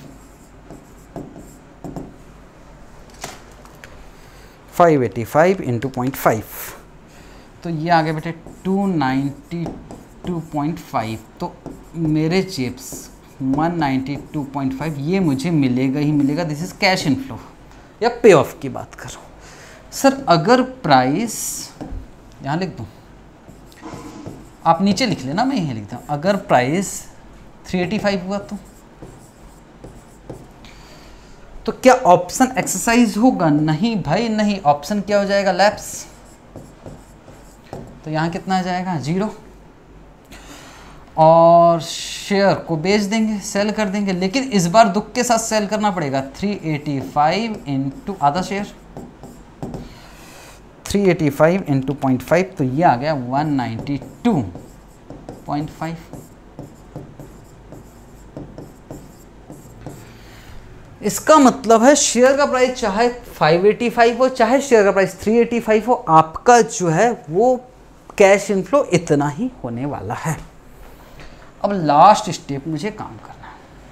Five eighty five into point five, तो ये आ गया बेटे two ninety two point five. तो मेरे chips one ninety two point five ये मुझे मिलेगा ही मिलेगा। दिस इज कैश इनफ्लो या पे ऑफ की बात करो। सर अगर प्राइस, यहाँ लिख दूँ, आप नीचे लिख लेना, मैं यहीं लिखता हूँ। अगर प्राइस थ्री एटी फाइव हुआ तो तो क्या ऑप्शन एक्सरसाइज होगा? नहीं भाई नहीं। ऑप्शन क्या हो जाएगा? लैप्स। तो यहाँ कितना आ जाएगा? जीरो। और शेयर को बेच देंगे, सेल कर देंगे, लेकिन इस बार दुख के साथ सेल करना पड़ेगा। थ्री एटी फाइव इंटू आधा share, three eighty five into point five, तो ये आ गया one ninety two point five. इसका मतलब है शेयर का प्राइस चाहे फाइव एटी फाइव हो, चाहे शेयर का प्राइस थ्री एटी फाइव हो, आपका जो है वो कैश इनफ्लो इतना ही होने वाला है। अब लास्ट स्टेप मुझे काम करना है।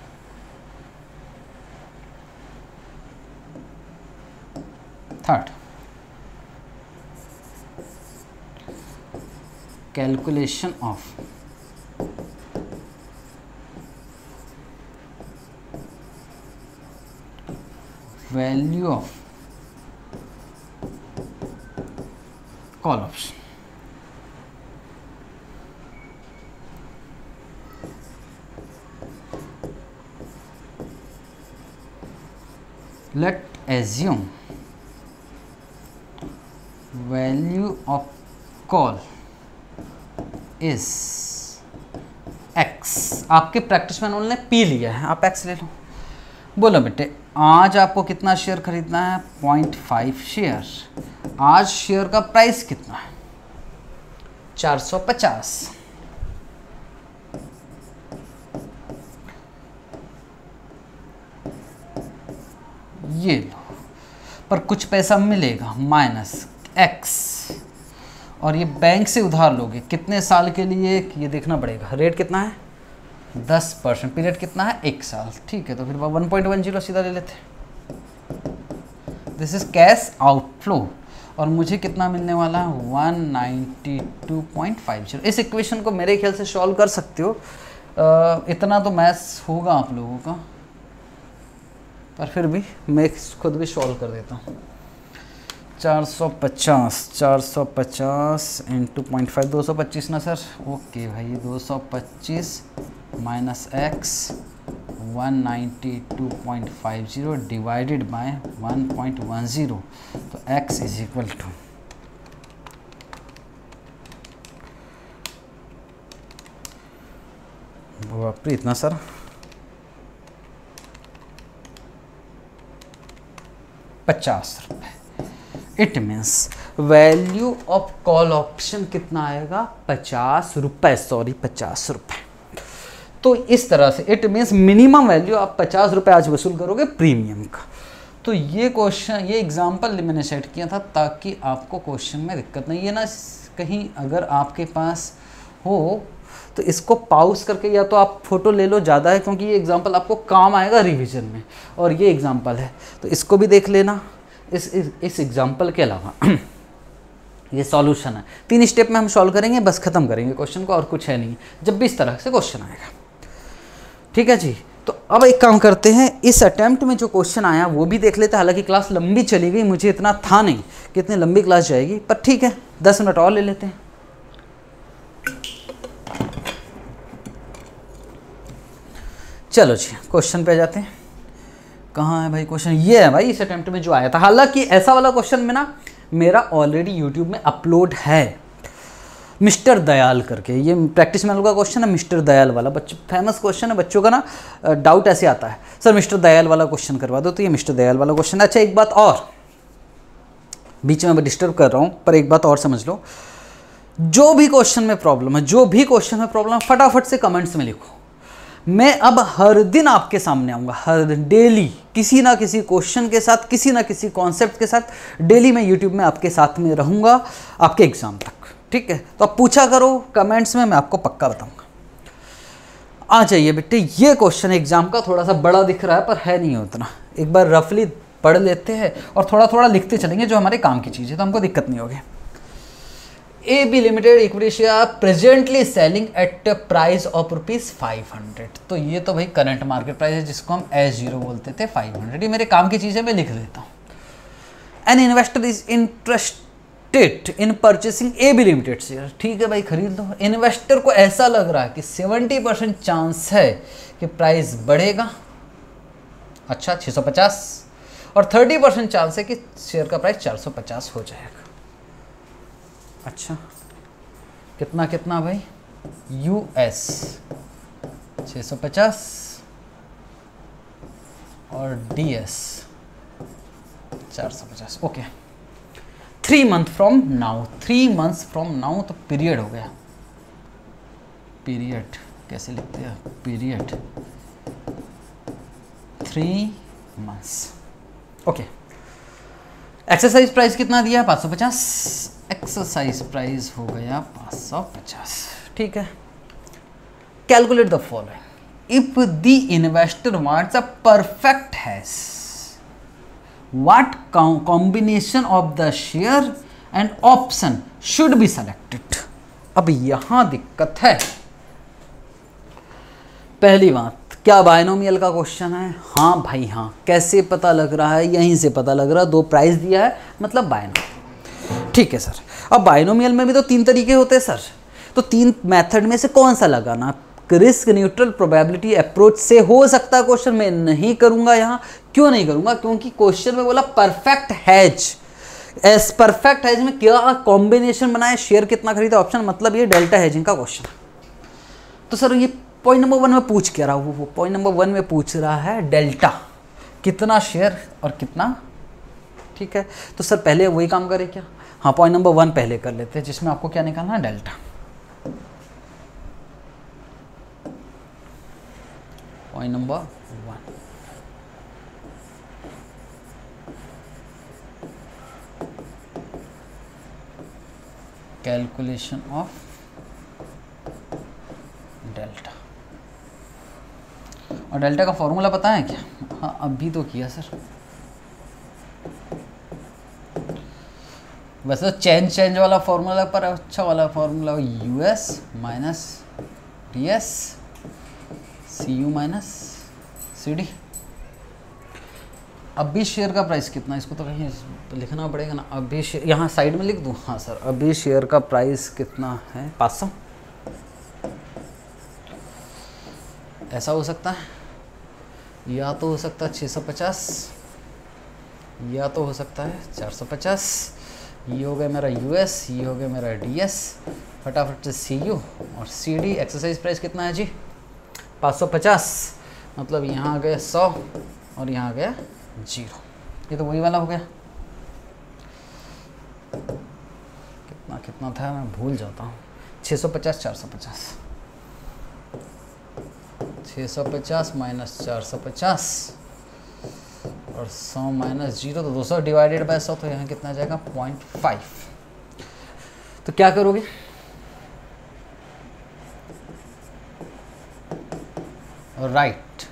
Third, calculation of value of call option. Let assume value of call is x। आपके प्रैक्टिस मैनुअल ने पी लिया है, आप x ले लो। बोलो बेटे आज आपको कितना शेयर खरीदना है? Point five share. आज शेयर का प्राइस कितना है? चार सौ पचास। ये लो, पर कुछ पैसा मिलेगा माइनस एक्स, और ये बैंक से उधार लोगे कितने साल के लिए ये देखना पड़ेगा। रेट कितना है दस परसेंट, पीरियड कितना है एक साल। ठीक है, तो फिर वन पॉइंट वन जीरो सीधा ले लेते हैं। दिस इज कैश आउटफ्लो, और मुझे कितना मिलने वाला है one ninety two point five zero. इस इक्वेशन को मेरे ख्याल से सॉल्व कर सकते हो, आ, इतना तो मैथ्स होगा आप लोगों का, पर फिर भी मैं खुद भी सॉल्व कर देता हूँ। चार सौ पचास चार सौ पचास इंटू पॉइंट फाइव, दो सौ पच्चीस ना सर। ओके भाई, दो सौ पच्चीस minus X one ninety two point five zero divided by one point one zero, तो x इज इक्वल टू बाप रे इतना सर पचास रुपये। It means value of call option कितना आएगा पचास रुपये, सॉरी पचास रुपये। तो इस तरह से इट मीन्स मिनिमम वैल्यू आप पचास रुपये आज वसूल करोगे प्रीमियम का। तो ये क्वेश्चन, ये एग्जांपल मैंने सेट किया था ताकि आपको क्वेश्चन में दिक्कत नहीं है ना, कहीं अगर आपके पास हो तो इसको पॉज करके या तो आप फोटो ले लो, ज़्यादा है क्योंकि ये एग्जांपल आपको काम आएगा रिवीजन में, और ये एग्जांपल है तो इसको भी देख लेना इस इस एग्जांपल के अलावा। ये सॉल्यूशन है, तीन स्टेप में हम सॉल्व करेंगे, बस खत्म करेंगे क्वेश्चन को, और कुछ है नहीं जब भी इस तरह से क्वेश्चन आएगा। ठीक है जी, तो अब एक काम करते हैं, इस अटेम्प्ट में जो क्वेश्चन आया वो भी देख लेते हैं। हालांकि क्लास लंबी चली गई, मुझे इतना था नहीं कि इतनी लंबी क्लास जाएगी, पर ठीक है दस मिनट और ले लेते हैं। चलो जी क्वेश्चन पे जाते हैं। कहाँ है भाई क्वेश्चन? ये है भाई इस अटेम्प्ट में जो आया था। हालांकि ऐसा वाला क्वेश्चन में ना मेरा ऑलरेडी यूट्यूब में अपलोड है, मिस्टर दयाल करके, ये प्रैक्टिस मैनुअल का क्वेश्चन है, मिस्टर दयाल वाला। बच्चों फेमस क्वेश्चन है, बच्चों का ना डाउट ऐसे आता है सर मिस्टर दयाल वाला क्वेश्चन करवा दो, तो ये मिस्टर दयाल वाला क्वेश्चन है। अच्छा एक बात और, बीच में मैं डिस्टर्ब कर रहा हूँ पर एक बात और समझ लो, जो भी क्वेश्चन में प्रॉब्लम है, जो भी क्वेश्चन में प्रॉब्लम है फटाफट से कमेंट्स में लिखो। मैं अब हर दिन आपके सामने आऊँगा, हर डेली किसी ना किसी क्वेश्चन के साथ, किसी ना किसी कॉन्सेप्ट के साथ डेली मैं यूट्यूब में आपके साथ में रहूँगा आपके एग्ज़ाम तक। ठीक है, तो आप पूछा करो कमेंट्स में, मैं आपको पक्का बताऊँगा। आ जाइए बेटे, ये क्वेश्चन एग्जाम का थोड़ा सा बड़ा दिख रहा है पर है नहीं उतना, एक बार रफली पढ़ लेते हैं और थोड़ा थोड़ा लिखते चलेंगे जो हमारे काम की चीज़ है, तो हमको दिक्कत नहीं होगी। A B limited equity share presently selling at price of rupees five hundred. तो ये तो भाई करंट मार्केट प्राइस है जिसको हम एस जीरो बोलते थे, फाइव हंड्रेड। ये मेरे काम की चीज़ है, मैं लिख देता हूँ। An investor is interested in purchasing A B limited share. ठीक है भाई, खरीद लो। इन्वेस्टर को ऐसा लग रहा है कि सेवेंटी परसेंट चांस है कि प्राइस बढ़ेगा, अच्छा छः सौ पचास, और थर्टी परसेंट चांस है कि शेयर का प्राइस चार सौ पचास हो जाएगा। अच्छा कितना कितना भाई? यूएस छः सौ पचास और डीएस चार सौ पचास। Okay, three month from now, three months from now तो पीरियड हो गया। पीरियड कैसे लिखते हैं? Period three months. Okay, exercise price कितना दिया? पाँच सौ पचास। एक्सरसाइज प्राइस हो गया पाँच सौ पचास। ठीक है, calculate the following. If the investor wants a perfect hedge, what combination of the share and option should be selected. अब यहां दिक्कत है। पहली बात, क्या बायनोमियल का क्वेश्चन है? हाँ भाई हाँ। कैसे पता लग रहा है? यहीं से पता लग रहा है, दो प्राइस दिया है मतलब बायनोमियल। ठीक है सर, अब बायनोमियल में भी तो तीन तरीके होते हैं सर, तो तीन मेथड में से कौन सा लगाना? रिस्क न्यूट्रल प्रोबेबिलिटी अप्रोच से हो सकता है क्वेश्चन। मैं नहीं करूंगा यहाँ। क्यों नहीं करूंगा? क्योंकि क्वेश्चन में बोला perfect hedge. As perfect hedge में क्या कॉम्बिनेशन बनाए, शेयर कितना खरीदा, ऑप्शन, मतलब ये डेल्टा हैजिंग का क्वेश्चन। तो सर ये पॉइंट नंबर वन में पूछ क्या रहा, वो पॉइंट नंबर वन में पूछ रहा है डेल्टा, कितना शेयर और कितना। ठीक है, तो सर पहले वही काम करें क्या? हाँ, पॉइंट नंबर वन पहले कर लेते हैं, जिसमें आपको क्या निकालना है? Delta. Point number one, calculation of delta. और डेल्टा का फॉर्मूला पता है क्या? हाँ अभी तो किया सर। वैसे तो चेंज चेंज वाला फॉर्मूला पर अच्छा वाला formula U S minus D S C U minus C D. अभी शेयर का प्राइस कितना, इसको तो कहीं लिखना पड़ेगा ना। अभी शेयर यहाँ साइड में लिख दूँ? हाँ सर, अभी शेयर का प्राइस कितना है? पाँच सौ। ऐसा हो सकता है, या तो हो सकता है छः सौ पचास, या तो हो सकता है चार सौ पचास। ये हो गया मेरा यूएस, ये हो गया मेरा डीएस। फटाफट से सी यू और सी डी। एक्सरसाइज प्राइस कितना है जी? पाँच सौ पचास। मतलब यहाँ आ गया सौ और यहाँ आ गया जीरो। ये तो वही वाला हो गया। कितना कितना था मैं भूल जाता हूँ। छः सौ पचास चार सौ पचास, छः सौ पचास माइनस चार सौ पचास और सौ माइनस जीरो, तो दो सौ डिवाइडेड बाय सौ, तो यहाँ कितना आ जाएगा? Point five. तो क्या करोगे? Right,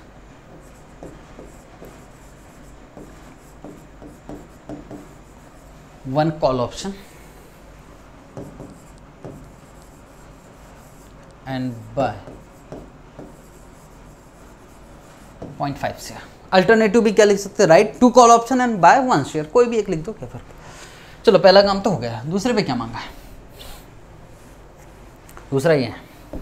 one call option and buy point five से। अल्टरनेटिव भी क्या लिख सकते हैं? Right, two call option and buy one share. कोई भी एक लिख दो, क्या फर्क। चलो पहला काम तो हो गया। दूसरे पे क्या मांगा है? दूसरा ये है,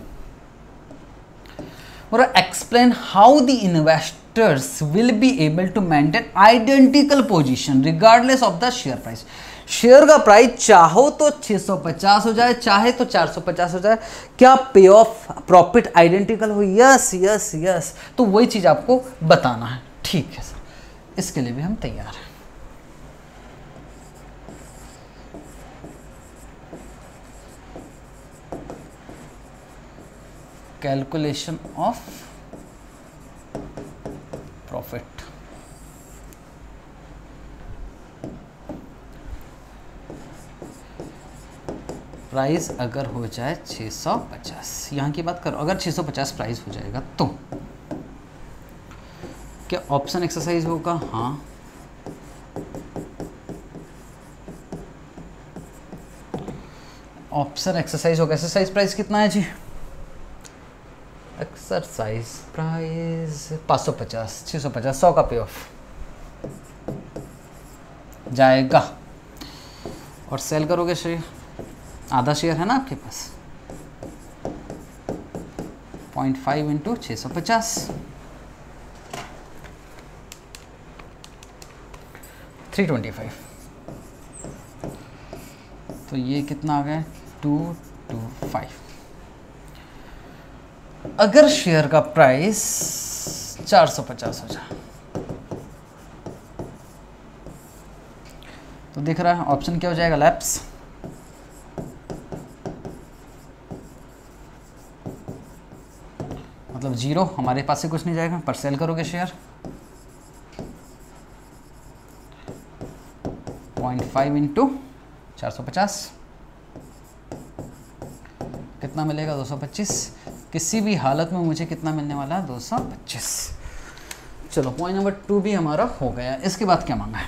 और explain how the investors will be able to maintain identical position regardless of the share price. Share का प्राइस चाहो तो छः सौ पचास हो जाए, चाहे तो चार सौ पचास हो जाए, क्या पे ऑफ प्रॉफिट आइडेंटिकल हो? Yes yes yes. तो वही चीज आपको बताना है। ठीक है सर, इसके लिए भी हम तैयार हैं। Calculation of profit. प्राइस अगर हो जाए छः सौ पचास, यहाँ की बात करो, अगर छः सौ पचास प्राइस हो जाएगा तो क्या ऑप्शन एक्सरसाइज होगा? हाँ, ऑप्शन एक्सरसाइज होगा। एक्सरसाइज प्राइस कितना है जी? एक्सरसाइज प्राइस पाँच सौ पचास, छः सौ पचास, सौ का पे ऑफ जाएगा। और सेल करोगे शेयर, आधा शेयर है ना आपके पास, पॉइंट फाइव इंटू छः सौ पचास, थ्री ट्वेंटी फाइव। तो ये कितना आ गया? Two two five. अगर शेयर का प्राइस चार सौ पचास हो जाए तो दिख रहा है ऑप्शन क्या हो जाएगा? लैप्स। मतलब जीरो, हमारे पास से कुछ नहीं जाएगा। पर सेल करोगे शेयर, पॉइंट फाइव इंटू चार सौ पचास, कितना मिलेगा? दो सौ पच्चीस। किसी भी हालत में मुझे कितना मिलने वाला है? दो सौ पच्चीस। चलो पॉइंट नंबर टू भी हमारा हो गया। इसके बाद क्या मांगा है?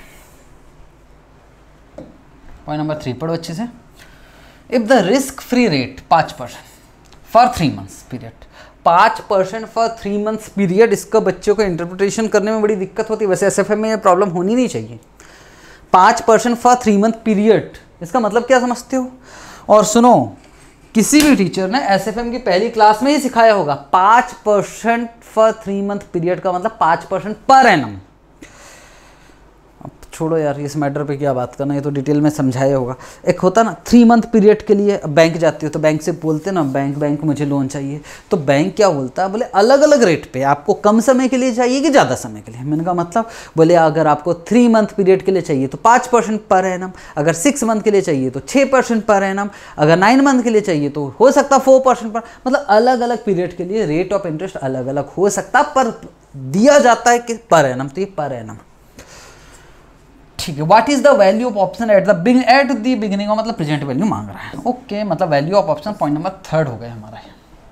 पॉइंट नंबर थ्री पढ़ो अच्छे से। If the risk free rate पाँच percent for three months period, पाँच percent for three months period. इसका बच्चों को इंटरप्रिटेशन करने में बड़ी दिक्कत होती है। वैसे एसएफएम में ये प्रॉब्लम होनी नहीं चाहिए। पाँच percent for three month period, इसका मतलब क्या समझते हो? और सुनो, किसी भी टीचर ने एसएफएम की पहली क्लास में ही सिखाया होगा, पाँच percent for three month period का मतलब पाँच परसेंट पर एनम। अब छोड़ो यार, इस मैटर पे क्या बात करना, ये तो डिटेल में समझाया होगा। एक होता ना थ्री मंथ पीरियड के लिए, बैंक जाते हो तो बैंक से बोलते ना, बैंक बैंक मुझे लोन चाहिए, तो बैंक क्या बोलता है? बोले अलग अलग रेट पे, आपको कम समय के लिए चाहिए कि ज़्यादा समय के लिए। मैंने कहा मतलब, बोले अगर आपको थ्री मंथ पीरियड के लिए चाहिए तो पाँच परसेंट पर एनम, अगर सिक्स मंथ के लिए चाहिए तो छः परसेंट पर एनम, अगर नाइन मंथ के लिए चाहिए तो हो सकता फोर परसेंट पर। मतलब अलग अलग पीरियड के लिए रेट ऑफ इंटरेस्ट अलग अलग हो सकता, पर दिया जाता है कि पर एनम, तो ये पर एनम। ठीक है, what is the value of option at the big at the beginning of, मतलब प्रेजेंट वैल्यू मांग रहा है। ओके okay, मतलब value of option point number third हो गया हमारा।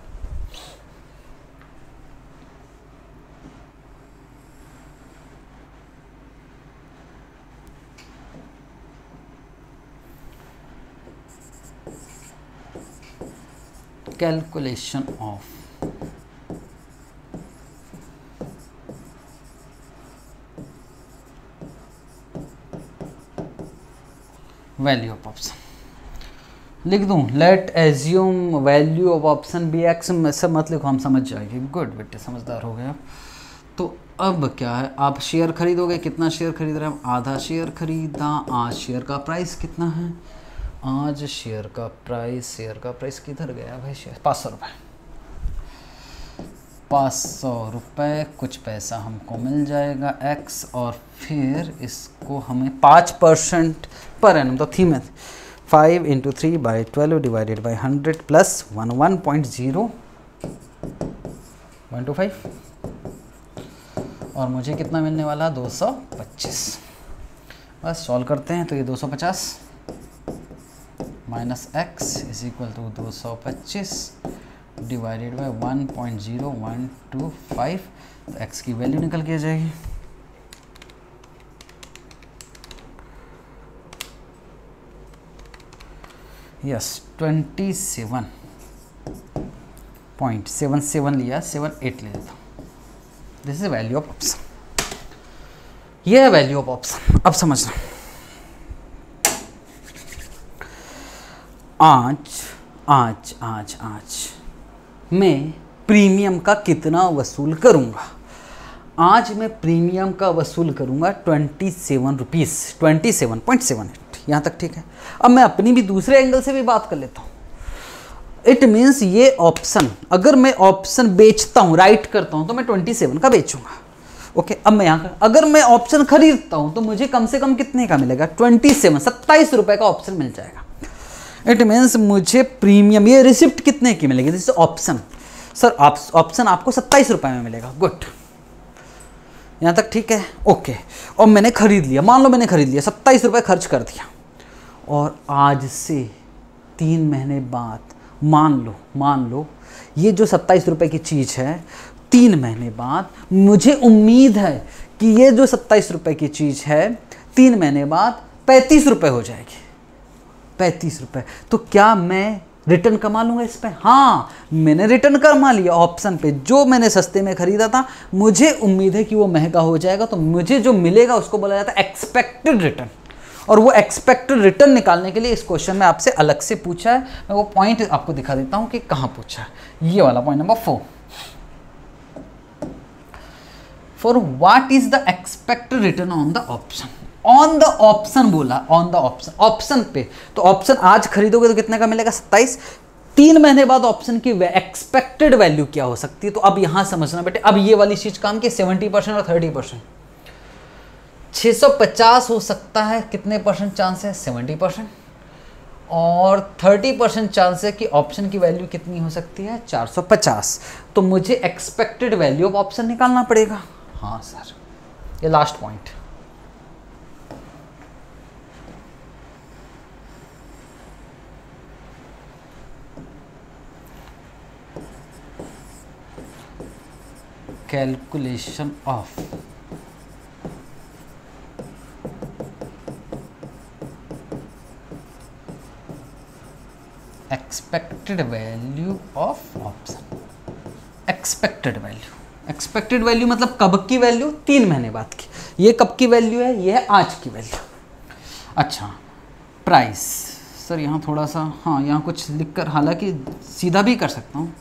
Calculation of value of option लिख दूं, let assume value of option be X, सब मत लिखो, हम समझ जाएंगे। गुड बेटे, समझदार हो गए आप। तो अब क्या है, आप शेयर खरीदोगे, कितना शेयर खरीद रहे हैं? आधा शेयर खरीदा। आज शेयर का प्राइस कितना है? आज शेयर का प्राइस, शेयर का प्राइस किधर गया भाई? शेयर पाँच सौ रुपये, पाँच सौ रुपये कुछ पैसा हमको मिल जाएगा एक्स, और फिर इसको हमें पाँच परसेंट पर एनम, तो थी में five into three by twelve divided by hundred plus one one point zero one two five, और मुझे कितना मिलने वाला? दो सौ पच्चीस। बस सॉल्व करते हैं तो ये दो सौ पचास minus X is equal to दो सौ पच्चीस divided by one point zero one two five, तो एक्स की वैल्यू निकल के आ जाएगी। Yes, twenty seven point seven seven लिया, सेवन एट ले लेता हूँ। This is value of option, ये है वैल्यू ऑफ ऑप्शन। अब समझना, आज आज आज आज मैं प्रीमियम का कितना वसूल करूंगा? आज मैं प्रीमियम का वसूल करूंगा twenty seven rupees, twenty seven point seven eight, यहाँ तक ठीक है। अब मैं अपनी भी दूसरे एंगल से भी बात कर लेता हूँ। इट मीन्स ये ऑप्शन, अगर मैं ऑप्शन बेचता हूँ, राइट करता हूँ, तो मैं ट्वेंटी सेवन का बेचूंगा। ओके okay, अब मैं यहाँ का, अगर मैं ऑप्शन खरीदता हूँ तो मुझे कम से कम कितने का मिलेगा? ट्वेंटी सेवन, सत्ताईस रुपये का ऑप्शन मिल जाएगा। इट मीन्स मुझे प्रीमियम, ये रिसिप्ट कितने की मिलेगी? दिस ऑप्शन, सर ऑप्शन आपको सत्ताईस रुपये में मिलेगा। गुड, यहाँ तक ठीक है। ओके, और मैंने खरीद लिया, मान लो मैंने खरीद लिया, सत्ताईस रुपये खर्च कर दिया, और आज से तीन महीने बाद मान लो मान लो ये जो सत्ताईस रुपये की चीज़ है, तीन महीने बाद मुझे उम्मीद है कि ये जो सत्ताईस रुपये की चीज़ है तीन महीने बाद पैंतीस रुपये हो जाएगी। पैंतीस रुपये, तो क्या मैं रिटर्न कमा लूँगा इस पे? हाँ, मैंने रिटर्न कमा लिया ऑप्शन पे। जो मैंने सस्ते में खरीदा था, मुझे उम्मीद है कि वो महंगा हो जाएगा, तो मुझे जो मिलेगा उसको बोला जाता है एक्सपेक्टेड रिटर्न। और वो एक्सपेक्टेड रिटर्न निकालने के लिए इस क्वेश्चन में आपसे अलग से पूछा है। मैं वो पॉइंट आपको दिखा देता हूँ कि कहाँ पूछा है। ये वाला point number four, for what is the expected return on the option. On the option बोला, ऑन द ऑप्शन, ऑप्शन पे। तो ऑप्शन आज खरीदोगे तो कितने का मिलेगा? सत्ताईस। तीन महीने बाद ऑप्शन की एक्सपेक्टेड वैल्यू क्या हो सकती है? तो अब यहां समझना बेटे, अब ये वाली चीज काम की सेवेंटी परसेंट और थर्टी परसेंट। छह सौ पचास हो सकता है, कितने परसेंट चांस है? Seventy percent. और थर्टी परसेंट चांस है कि ऑप्शन की वैल्यू कितनी हो सकती है? चार सौ पचास। तो मुझे एक्सपेक्टेड वैल्यू ऑफ ऑप्शन निकालना पड़ेगा। हाँ सर, ये last point. Calculation of expected value of option. Expected value, expected value मतलब कब की वैल्यू? तीन महीने बाद की। ये कब की वैल्यू है? ये है आज की वैल्यू। अच्छा, प्राइस, सर यहाँ थोड़ा सा, हाँ यहाँ कुछ लिखकर, हालांकि सीधा भी कर सकता हूँ।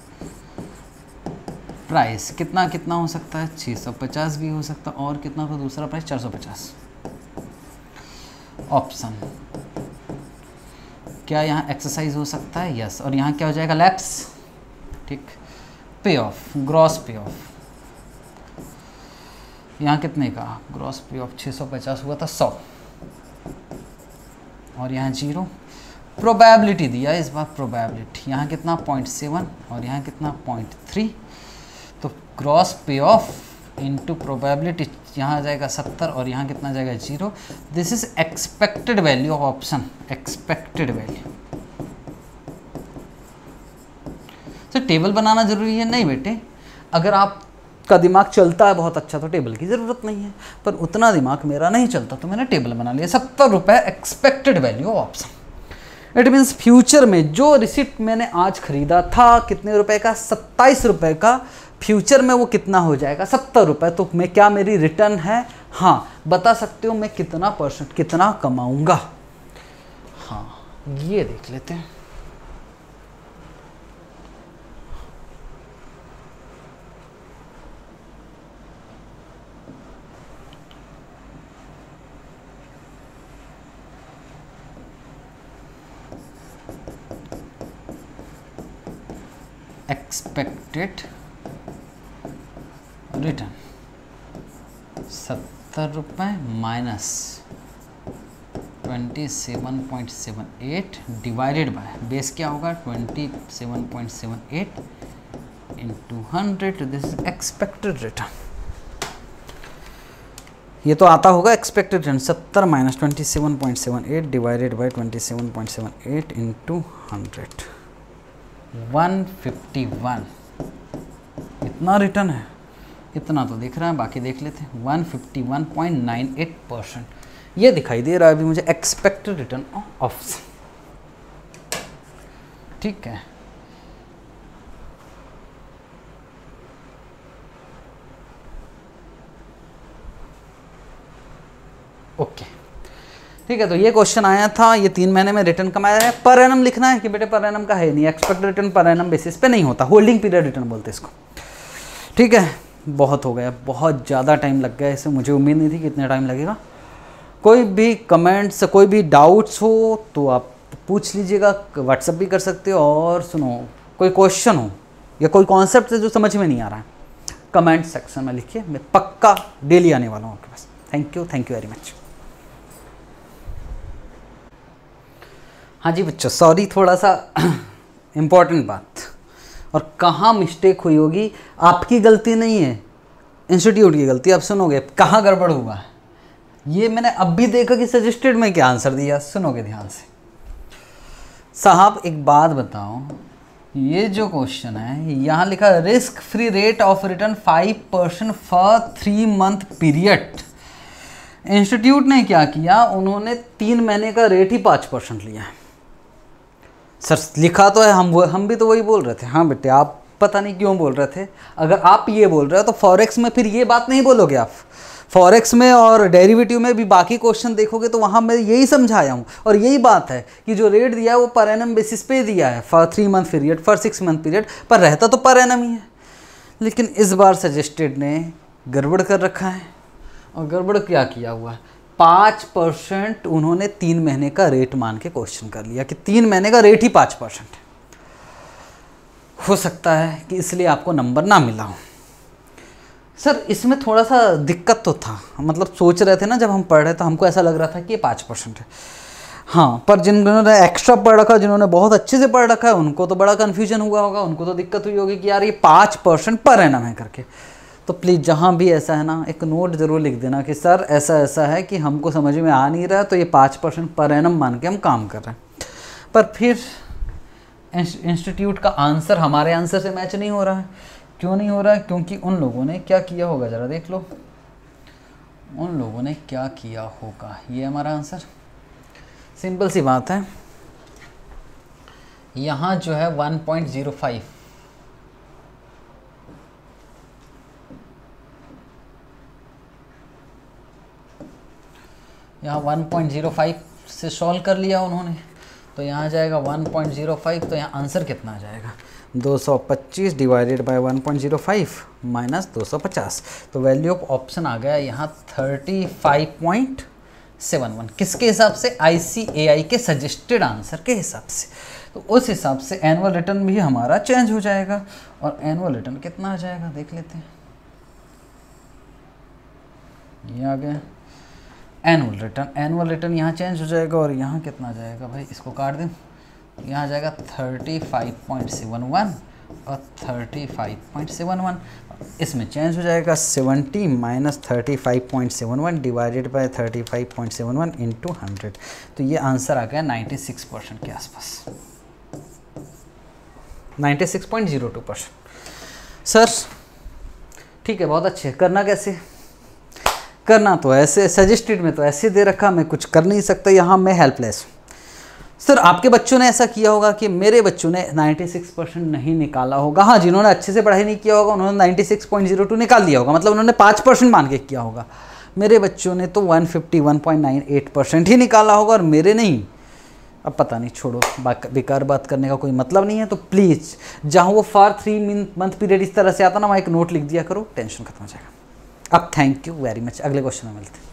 प्राइस कितना कितना हो सकता है? छः सौ पचास भी हो सकता है, और कितना था दूसरा प्राइस? चार सौ पचास। ऑप्शन, क्या यहाँ एक्सरसाइज हो सकता है? यस। और यहाँ क्या हो जाएगा? लैप्स। ठीक। पे ऑफ, ग्रॉस पे ऑफ, यहाँ कितने का? ग्रॉस पे ऑफ छः सौ पचास हुआ था, सौ, और यहाँ जीरो। प्रोबेबिलिटी दिया इस बार, प्रोबेबिलिटी यहाँ कितना? पॉइंट सेवन, और यहाँ कितना? Point three. तो gross payoff into probability यहाँ आ जाएगा सत्तर और यहाँ कितना आ जाएगा zero. This is expected value of option, expected value. Sir table बनाना जरूरी है? नहीं बेटे, अगर आपका दिमाग चलता है बहुत अच्छा तो टेबल की ज़रूरत नहीं है, पर उतना दिमाग मेरा नहीं चलता तो मैंने टेबल बना लिया। सत्तर रुपये expected value of option. It means future में जो रिसिप्ट मैंने आज खरीदा था कितने रुपए का, सत्ताईस रुपये का, फ्यूचर में वो कितना हो जाएगा, सत्तर रुपये। तो मैं क्या मेरी रिटर्न है? हाँ, बता सकते हो मैं कितना परसेंट, कितना कमाऊंगा। हाँ, ये देख लेते हैं। एक्सपेक्टेड रिटर्न सत्तर रुपये minus twenty seven point seven eight divided by base क्या होगा, twenty seven point seven eight into hundred. This is expected return. ये तो आता होगा एक्सपेक्टेड रिटर्न, सत्तर minus twenty seven point seven eight divided by twenty seven point seven eight into hundred, one fifty one. इतना return है, इतना तो दिख रहा है, बाकी देख लेते हैं। One fifty one point nine eight percent ये दिखाई दे रहा है अभी मुझे एक्सपेक्टेड रिटर्न ऑफ। ठीक है, ओके ठीक है। तो ये क्वेश्चन आया था, ये तीन महीने में रिटर्न कमाया है। पर एनम लिखना है कि बेटे पर एनम का है नहीं, एक्सपेक्टेड रिटर्न पर एनम बेसिस पे नहीं होता, होल्डिंग पीरियड रिटर्न बोलते हैं इसको। ठीक है, बहुत हो गया, बहुत ज़्यादा टाइम लग गया इसे, मुझे उम्मीद नहीं थी कि इतना टाइम लगेगा। कोई भी कमेंट्स, कोई भी डाउट्स हो तो आप पूछ लीजिएगा, व्हाट्सअप भी कर सकते हो। और सुनो, कोई क्वेश्चन हो या कोई कॉन्सेप्ट है जो समझ में नहीं आ रहा है, कमेंट सेक्शन में लिखिए, मैं पक्का डेली आने वाला हूँ आपके पास। Thank you, thank you very much. हाँ जी बच्चों, सॉरी, थोड़ा सा इम्पोर्टेंट बात, और कहाँ मिस्टेक हुई होगी, आपकी गलती नहीं है, इंस्टीट्यूट की गलती। आप सुनोगे कहाँ गड़बड़ हुआ है। ये मैंने अब भी देखा कि सजेस्टेड में क्या आंसर दिया, सुनोगे ध्यान से। साहब एक बात बताओ, ये जो क्वेश्चन है यहाँ लिखा risk free rate of return five percent for three month period. Institute ने क्या किया, उन्होंने तीन महीने का रेट ही पाँच परसेंट लिया है। सर लिखा तो है, हम वो हम भी तो वही बोल रहे थे। हाँ बेटे, आप पता नहीं क्यों बोल रहे थे। अगर आप ये बोल रहे हो तो फॉरेक्स में फिर ये बात नहीं बोलोगे आप। फॉरेक्स में और डेरिवेटिव में भी बाकी क्वेश्चन देखोगे तो वहाँ मैं यही समझाया हूँ, और यही बात है कि जो रेट दिया है वो पर एनम बेसिस पे दिया है, for three month period, for six month period, पर रहता तो पर एनम ही है। लेकिन इस बार सजेस्टेड ने गड़बड़ कर रखा है, और गड़बड़ क्या किया हुआ है, पाँच परसेंट उन्होंने तीन महीने का रेट मान के क्वेश्चन कर लिया कि तीन महीने का रेट ही पाँच परसेंट है। हो सकता है कि इसलिए आपको नंबर ना मिला हो। सर इसमें थोड़ा सा दिक्कत तो था, मतलब सोच रहे थे ना जब हम पढ़ रहे तो हमको ऐसा लग रहा था कि ये पाँच परसेंट है। हाँ, पर जिन्होंने एक्स्ट्रा पढ़ रखा, जिन्होंने बहुत अच्छे से पढ़ रखा है, उनको तो बड़ा कन्फ्यूजन हुआ होगा, उनको तो दिक्कत हुई होगी कि यार ये पाँच परसेंट पर एनम है करके। तो प्लीज़ जहाँ भी ऐसा है ना, एक नोट ज़रूर लिख देना कि सर ऐसा ऐसा है कि हमको समझ में आ नहीं रहा, तो ये पाँच परसेंट पर एनम मान के हम काम कर रहे हैं। पर फिर इंस्टीट्यूट का आंसर हमारे आंसर से मैच नहीं हो रहा है। क्यों नहीं हो रहा है? क्योंकि उन लोगों ने क्या किया होगा, ज़रा देख लो, उन लोगों ने क्या किया होगा। ये हमारा आंसर, सिंपल सी बात है। यहाँ जो है वन पॉइंट ज़ीरो फाइव, यहाँ वन पॉइंट ज़ीरो फाइव से सॉल्व कर लिया उन्होंने, तो यहाँ जाएगा वन पॉइंट ज़ीरो फाइव। तो यहाँ आंसर कितना आ जाएगा, दो सौ पच्चीस divided by one point zero five minus दो सौ पचास। तो वैल्यू ऑफ ऑप्शन आ गया यहाँ thirty five point seven one. किसके हिसाब से? आई सी ए आई के सजेस्टेड आंसर के हिसाब से। तो उस हिसाब से एनुअल रिटर्न भी हमारा चेंज हो जाएगा। और एनुअल रिटर्न कितना आ जाएगा देख लेते हैं, ये आ गया एनुअल रिटर्न। एनुअल रिटर्न यहाँ चेंज हो जाएगा, और यहाँ कितना आ जाएगा भाई, इसको काट दें, यहाँ आ जाएगा thirty five point seven one और thirty five point seven one, इसमें चेंज हो जाएगा seventy minus thirty five point seven one divided by thirty five point seven one into hundred, तो ये आंसर आ गया नाइन्टी सिक्स परसेंट के आसपास, ninety six point zero two percent. Sir ठीक है, बहुत अच्छे, करना कैसे? करना तो ऐसे, सजेस्टेड में तो ऐसे दे रखा, मैं कुछ कर नहीं सकता, यहाँ मैं हेल्पलेस हूँ। सर आपके बच्चों ने ऐसा किया होगा कि मेरे बच्चों ने छियानवे परसेंट नहीं निकाला होगा। हाँ, जिन्होंने अच्छे से पढ़ाई नहीं किया होगा उन्होंने छियानवे पॉइंट ज़ीरो टू निकाल दिया होगा, मतलब उन्होंने पाँच परसेंट मान के किया होगा। मेरे बच्चों ने तो एक सौ इक्यावन पॉइंट नाइन एट परसेंट ही निकाला होगा और मेरे नहीं। अब पता नहीं, छोड़ो, बेकार बात करने का कोई मतलब नहीं है। तो प्लीज़ जहाँ वो फॉर थ्री मंथ पीरियड इस तरह से आता ना, वहाँ एक नोट लिख दिया करो, टेंशन खत्म हो जाएगा। अब थैंक यू वेरी मच, अगले क्वेश्चन में मिलते हैं।